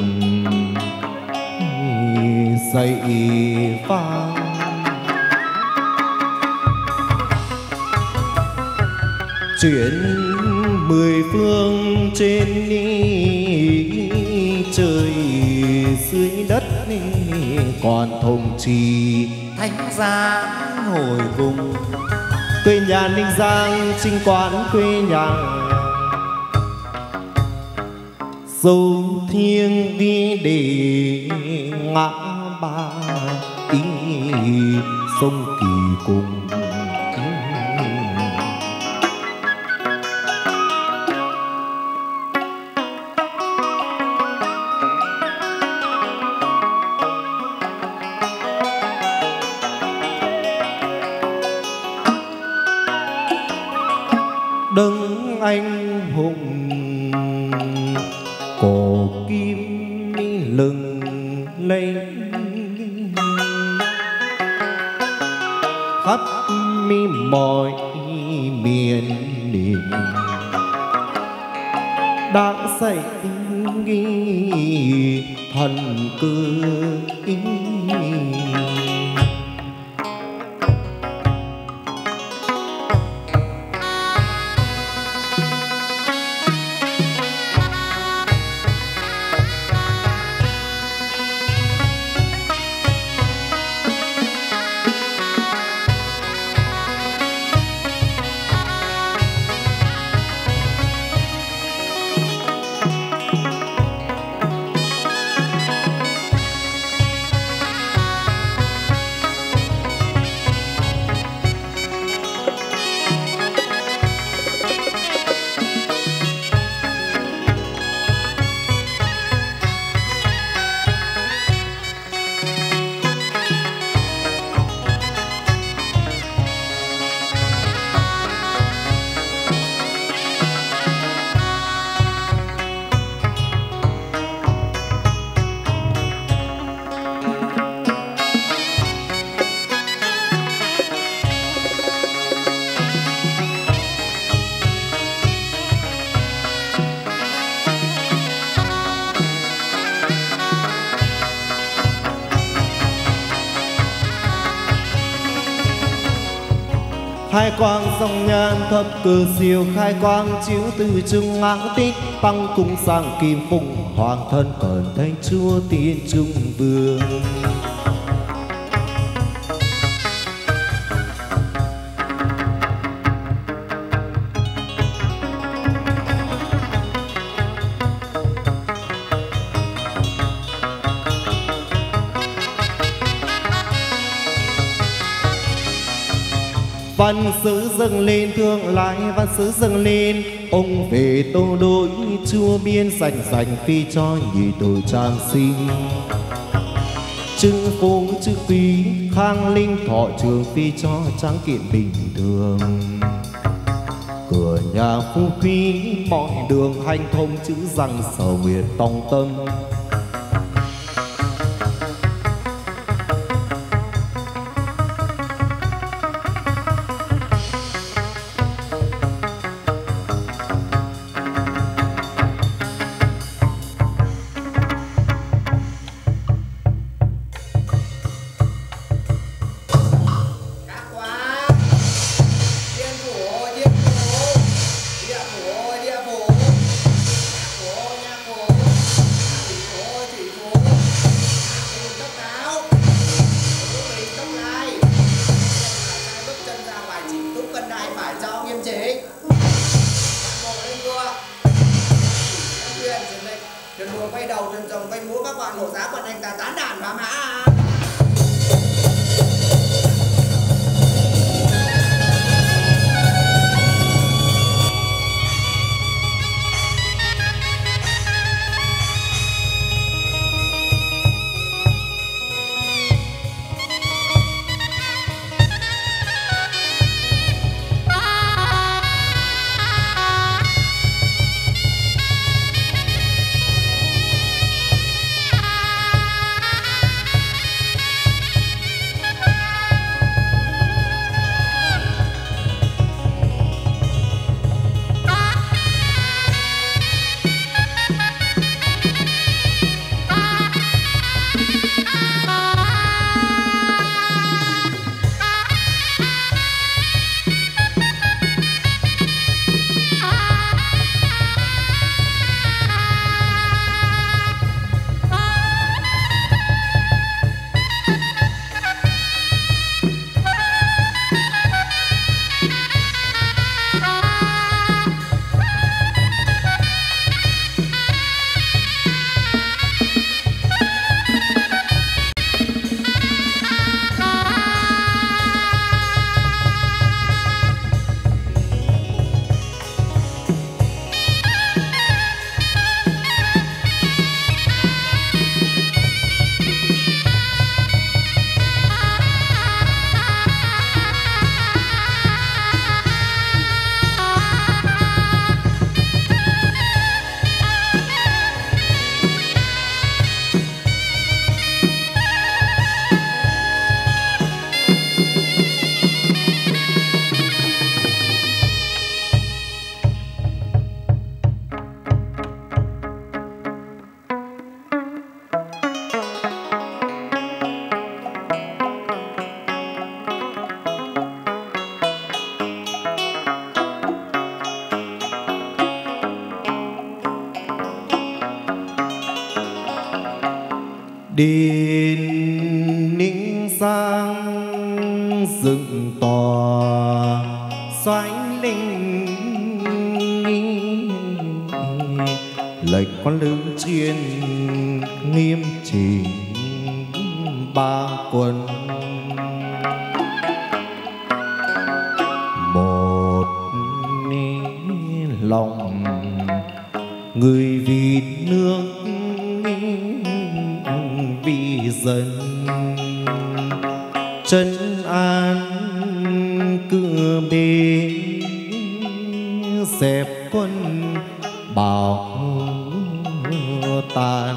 dậy vang. Chuyển mười phương trên trời dưới đất còn thông trì thánh giá hồi cùng. Quê nhà Ninh Giang trinh quán quê nhà, dấu thiêng đi để ngã ba ý sông Kỳ cùng. Đấng anh hùng cổ kim lừng lẫy, khắp mọi miền miền đã dậy thần cư. khai quang dòng nhan thập cử diệu, khai quang chiếu từ trung ngã tích tăng cung sang kim phụng hoàng thân cẩn thánh chúa tiên trung vương. Văn sứ dâng lên thương lại, văn sứ dâng lên ông về tô đối chúa biên dành dành phi cho nhị tử trang sinh. Trưng phú chữ quý khang linh thọ trường phi cho tráng kiện bình thường. Cửa nhà phú quý mọi đường hành thông chữ rằng sở nguyện tòng tâm. Đền Ninh sang dựng tòa xoáy linh, lệnh quan lữ chuyên nghiêm chỉnh ba quân. Một lòng người vì nước vì dân, trấn an cửa bê dẹp quân bảo tàn.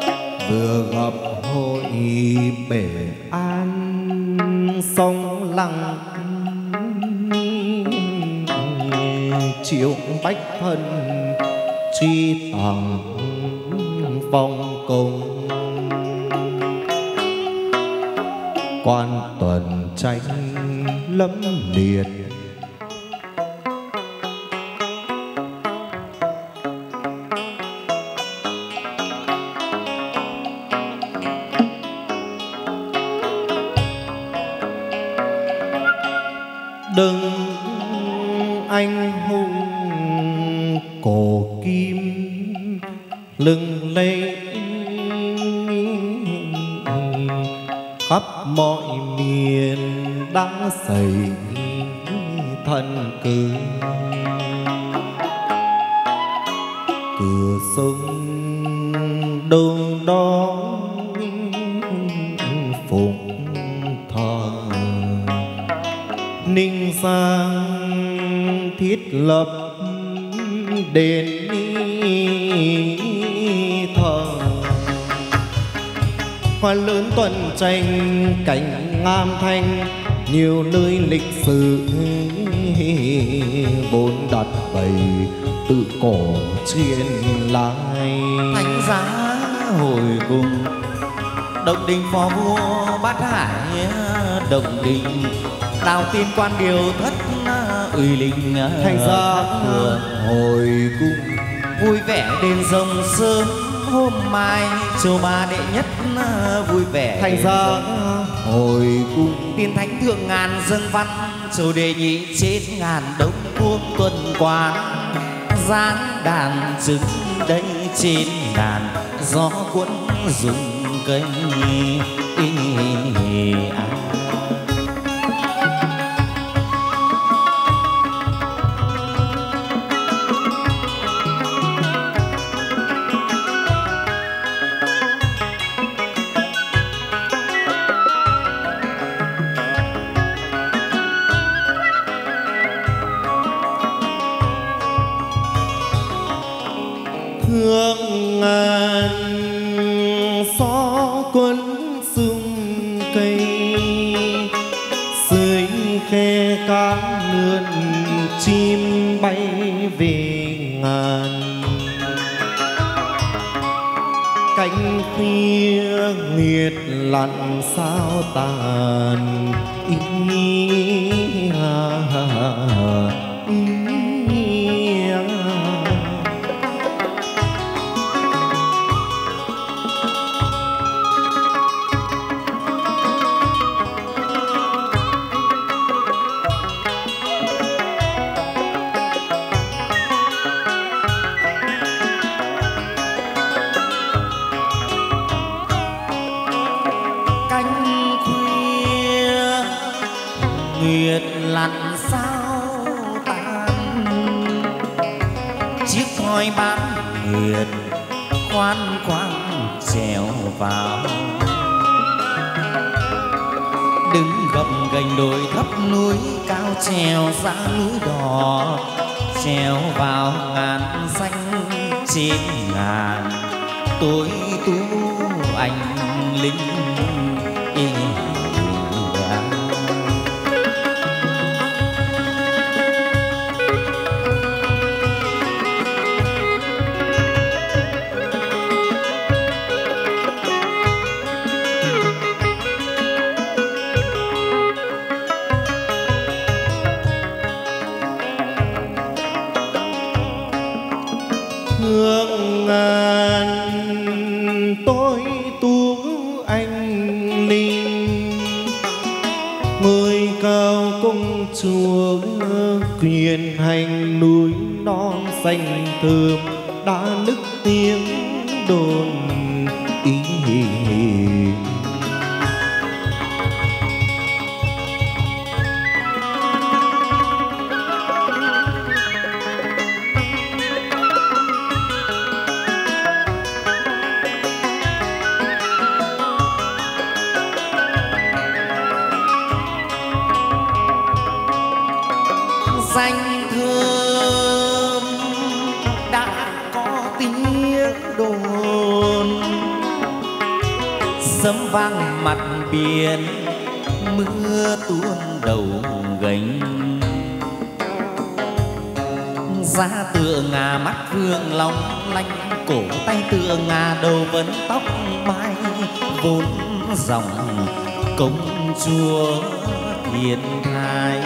vừa gặp hội bể an sông lặng triệu bách thân chi tặng phong công. Quan tuần tranh lẫm liệt đừng anh hùng cổ kim lừng lẫy khắp mọi miền đã xảy thần cử. Cửa sông đâu đó phụng thờ Ninh Giang thiết lập đền thờ. Hoa lớn tuần tranh cảnh Nam Thanh nhiều nơi lịch sử bốn đặt bày tự cổ truyền lại. Thánh giá hồi cùng Động Đình phò vua Bát Hải, Động Đình đào tiên quan điều thất uy linh. Thành giá hồi cung vui vẻ đền rồng sớm hôm mai, châu ba đệ nhất vui vẻ. Thành giá hồi cung tiên thánh thượng ngàn dâng văn, châu đệ nhị trên ngàn đông quốc tuần quan. Giáng đàn trứng đây trên đàn, gió cuốn dùng cây thương ngàn gió cuốn sung cây dưới khe cá lượn chim bay về ngàn. Cánh khuya nguyệt lặn sao tàn nguyệt lặn sao tan. Chiếc thoi bán nguyệt khoan khoáng trèo vào, đứng gập gành đồi thấp núi cao, trèo ra núi đỏ, trèo vào ngàn xanh trên ngàn tối tú anh linh. thương ngàn tối tú anh linh, ngôi cao công chúa quyền hành núi non xanh thơm đã nức tiếng đồn ý. Danh thơm đã có tiếng đồn, sấm vang mặt biển mưa tuôn đầu gánh. da tựa ngà, mắt vương long lanh, cổ tay tựa ngà, đầu vấn tóc mai, vốn dòng công chúa thiên thái.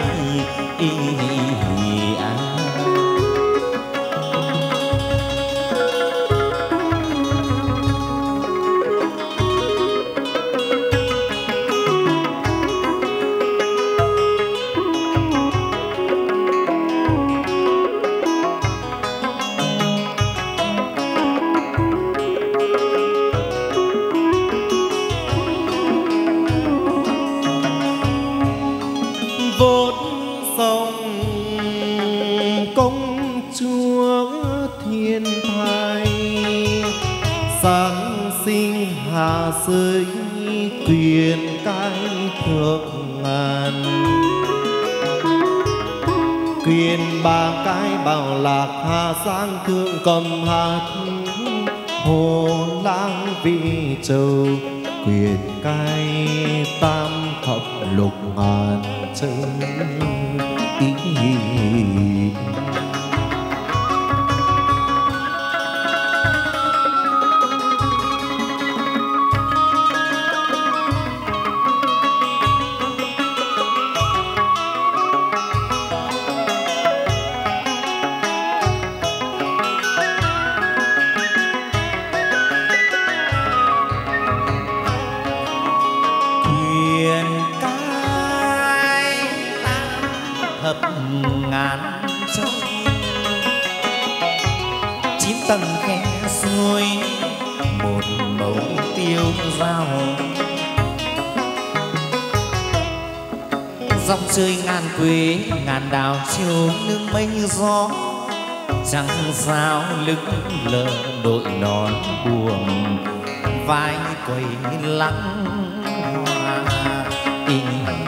Rơi quyền cái thượng ngàn, quyền ba cái bảo lạc hà sang thương cầm hạt, hồ lang vị châu quyền cái tam thập lục ngàn chân ý. Ngàn châu 9 tầng khe xuôi, một mẫu tiêu dao, dòng chơi ngàn quế ngàn đào chiều nương mây gió, trăng sao lững lờ đội nón buồm, vai quầy lắng hoa in.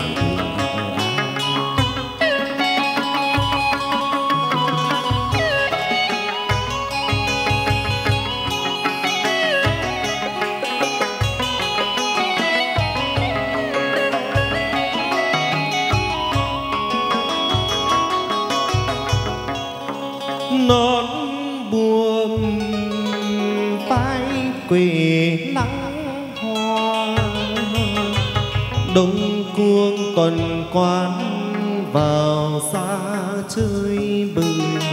nón buồm vai quỳ nắng hoa, đông cuông tuần quán vào xa chơi bời.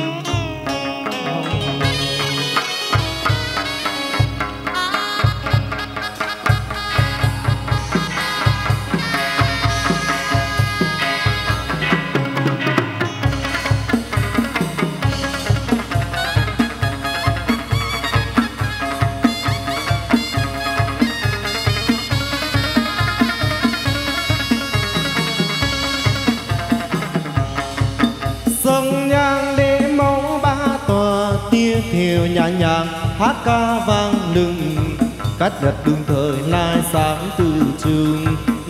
Sông nhang để mẫu ba tòa tia thiều nhã nhàng, hát ca vang lừng cát nhật đương thời lai sáng từ trường.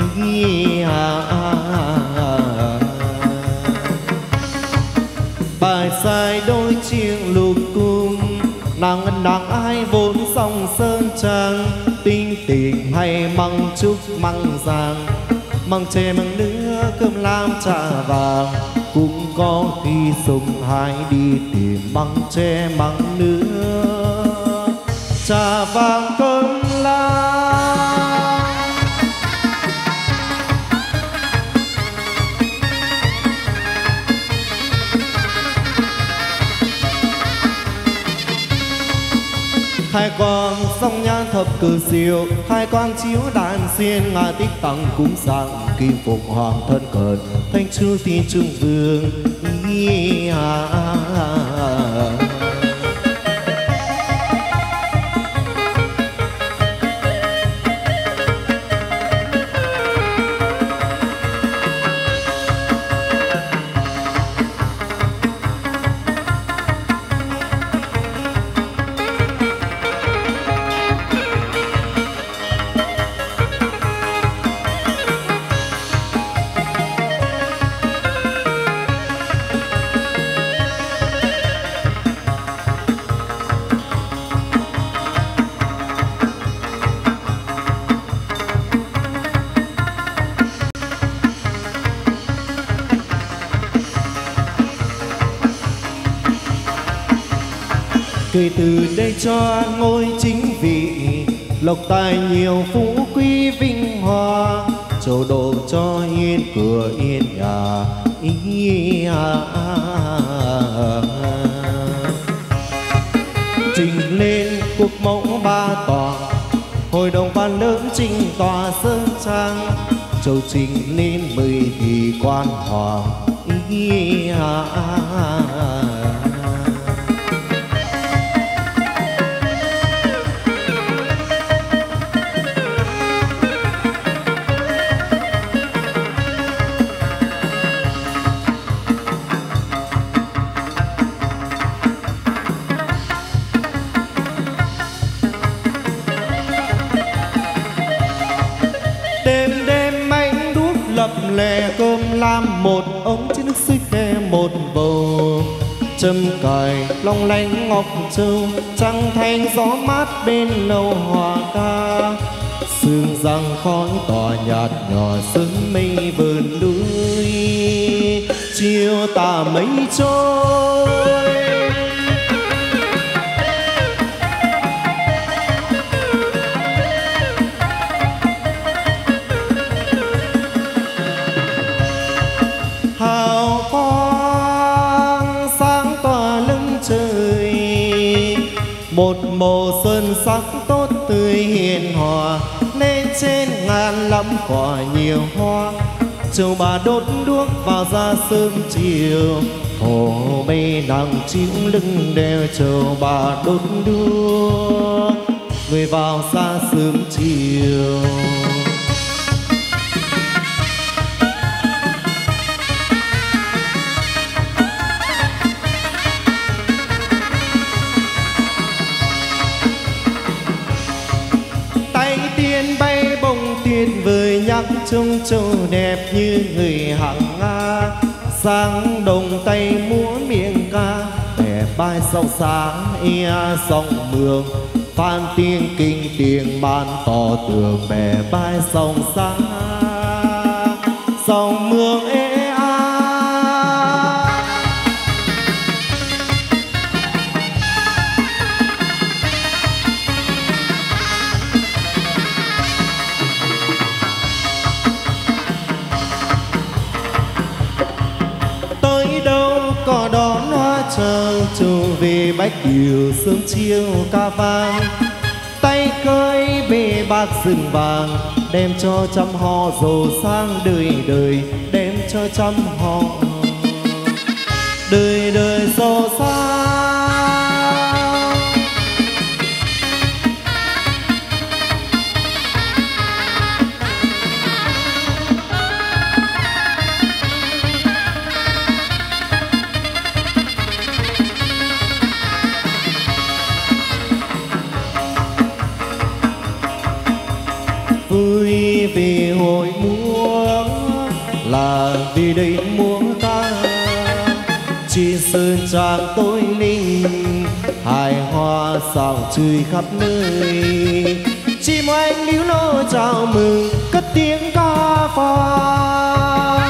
Bài sai đôi chiêng lục cung, nàng ân nàng ai vốn song sơn trang, tinh tình hay măng trúc măng giang, măng chè măng nứa cơm lam trà vàng. Cũng có khi sông hai đi tìm măng tre măng nứa trà vàng cơm lam. Hai con sông nhan thập cử siêu, hai con chiếu đàn xuyên ngà tích tăng cúng sang, kim phục hoàng thân cận thanh trư ti trung vương. kể từ đây cho ngôi chính vị, lộc tài nhiều phú quý vinh hoa, châu độ cho yên cửa yên nhà. Trình lên cuộc mẫu ba tòa, hội đồng ban lớn trình tòa sơn trang, châu trình lên 10 thì quan hoàng. Lè cơm lam một ống chén nước suối khe một bầu, châm cài long lanh ngọc châu, trăng thanh gió mát bên lầu hòa ca. Sương răng khói tỏa nhạt nhỏ sớm mây vờn núi, chiều tà mây trôi. Hào quang sáng tỏa lưng trời, một màu xuân sắc tốt tươi hiền hòa, lên trên ngàn lắm quả nhiều hoa. Châu bà đốt đuốc vào ra sớm chiều, hồ mây nắng chiếu lưng đeo. Châu bà đốt đuốc người vào ra sớm chiều. Tuyệt vời nhắc trông châu đẹp như người hạng Nga, sáng đồng tay múa miệng ca, bè vai sông sáng ia sông mường, phan tiếng kinh tiếng ban tỏ tường. Bè vai sông sáng sông mường ê có đón hoa chờ trầu về bách kiều sớm chiều ca vang, tay cơi bề bạc rừng vàng, đem cho trăm họ giàu sang đời đời, đem cho trăm họ đời đời giàu sang. Vui vì hội múa là vì đây múa ca, chỉ sơn trang tôi linh hài hòa sao chơi khắp nơi. Chỉ một anh líu lô chào mừng cất tiếng ca vang.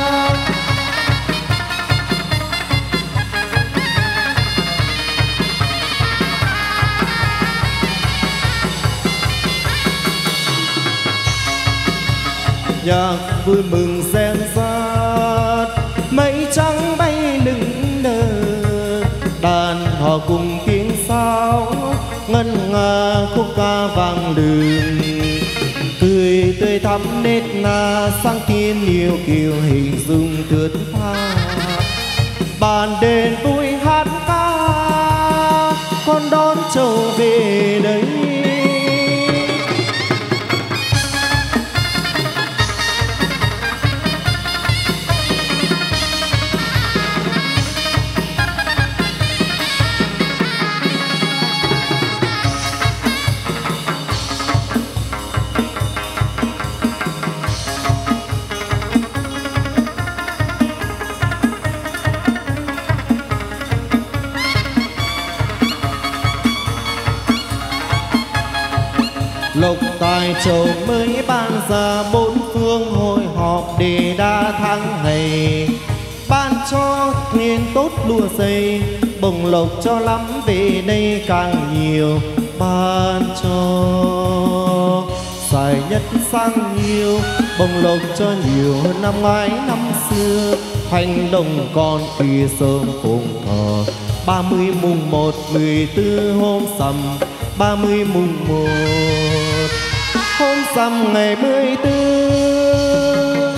Nhạc vui mừng rèn rát, mây trắng bay lững lờ, đàn hò cùng tiếng sáo ngân nga khúc ca vang lừng. Cười tươi thắm nét na sáng tiên yêu kiều hình dung thướt tha, bàn đền vui hát ca con đón châu về đây. Lộc tài châu mới ban ra bốn phương hội họp để đa thắng ngày, ban cho thuyền tốt lúa dày, bồng lộc cho lắm về đây càng nhiều ban cho. Dài nhất sang nhiều, bồng lộc cho nhiều hơn năm ngoái năm xưa. Hành đồng con tuy sớm cùng thờ, 30 mùng 1 14 hôm sầm, 30 mùng 1 hôm sầm ngày 14.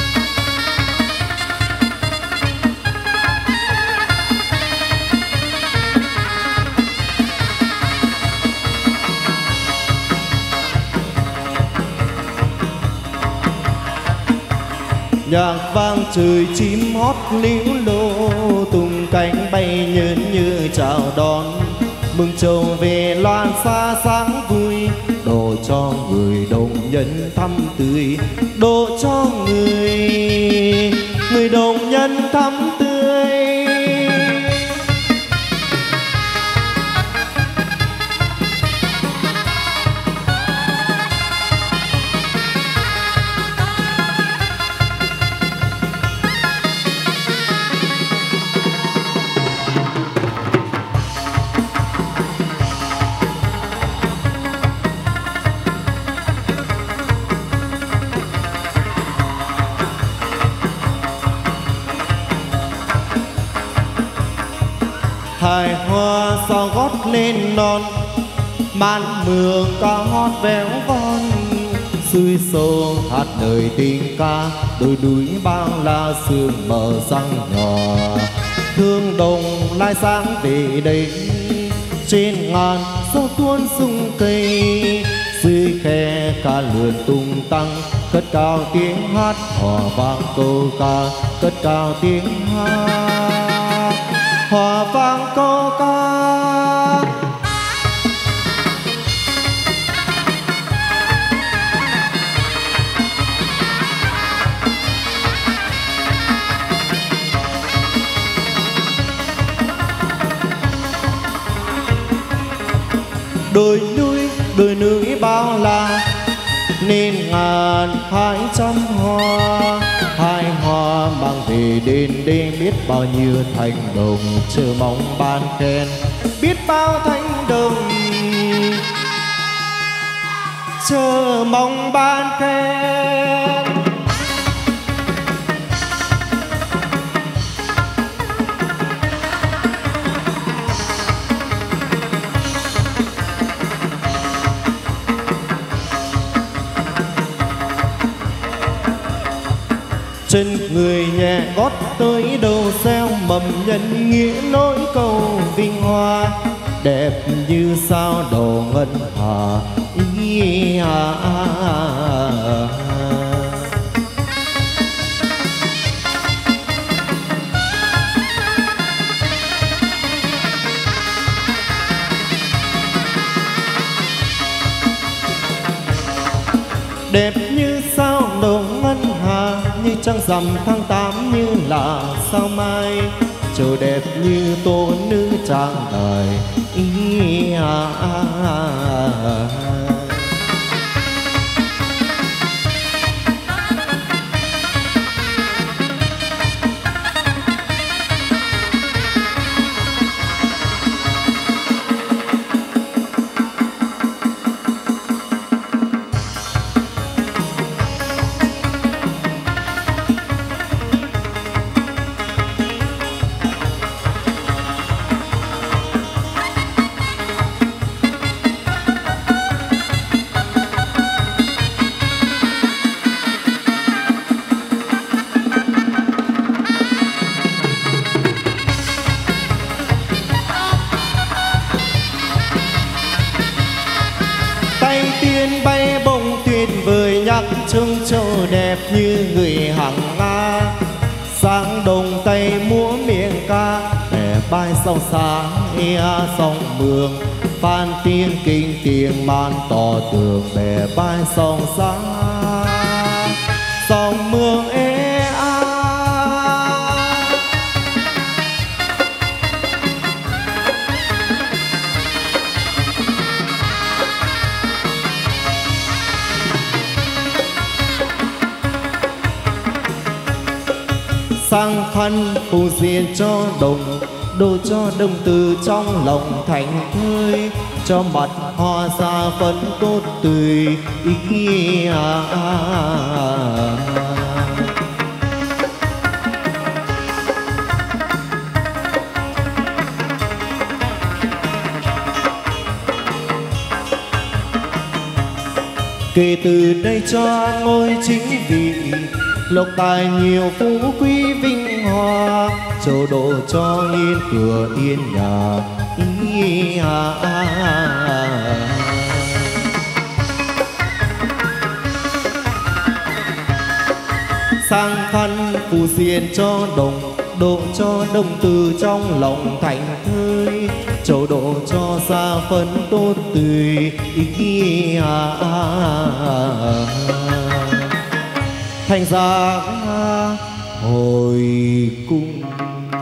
Nhạc vang trời chim hót líu lô, tung cánh bay nhớn như chào đón. Mừng trầu về loan xa sáng vui, độ cho người đồng nhân thắm tươi, độ cho người đồng nhân thắm tươi. Hài hoa sao gót lên non, màn mường ca hót véo von. Xuôi sông hát lời tình ca, đôi núi bao la sương mờ răng nhỏ. Thương đồng lai sáng về đây, trên ngàn sông tuôn sung cây. Dưới khe ca lượn tung tăng, cất cao tiếng hát hò vang câu ca, cất cao tiếng hát hò vang câu ca. Đồi núi bao la nên ngàn 200 hoa. Hai hoa mang về đến đây biết bao nhiêu thành đồng, chờ mong ban khen biết bao thành đồng, chờ mong ban khen. Chân người nhẹ gót tới đầu gieo mầm nhân nghĩa nỗi cầu vinh hoa. Đẹp như sao đầu ngân hà ý à. Đẹp như sao đầu ngân hà, như trăng rằm tháng 8 như là sao mai. Trời đẹp như tô nữ trang đời ý à. Bay bông tuyệt vời nhắc trông châu đẹp như người hàng Nga. Sáng đồng tay múa miệng ca, bè bay sông xa sông mường. Phan tiên kinh tiếng man tỏ tường, bè bay sông xa sông mường ê a. sang khăn phù duyên cho đồng, độ cho đồng từ trong lòng thành thơi, cho mặt hoa xa phấn tốt tươi ý Kể từ đây cho ngôi chính vị, lộc tài nhiều phú quý vinh hoa, châu độ cho yên cửa yên nhà sang khăn phù duyên cho đồng, độ cho đồng từ trong lòng thành thơi, châu độ cho xa phấn tốt tươi thành ra hồi cung.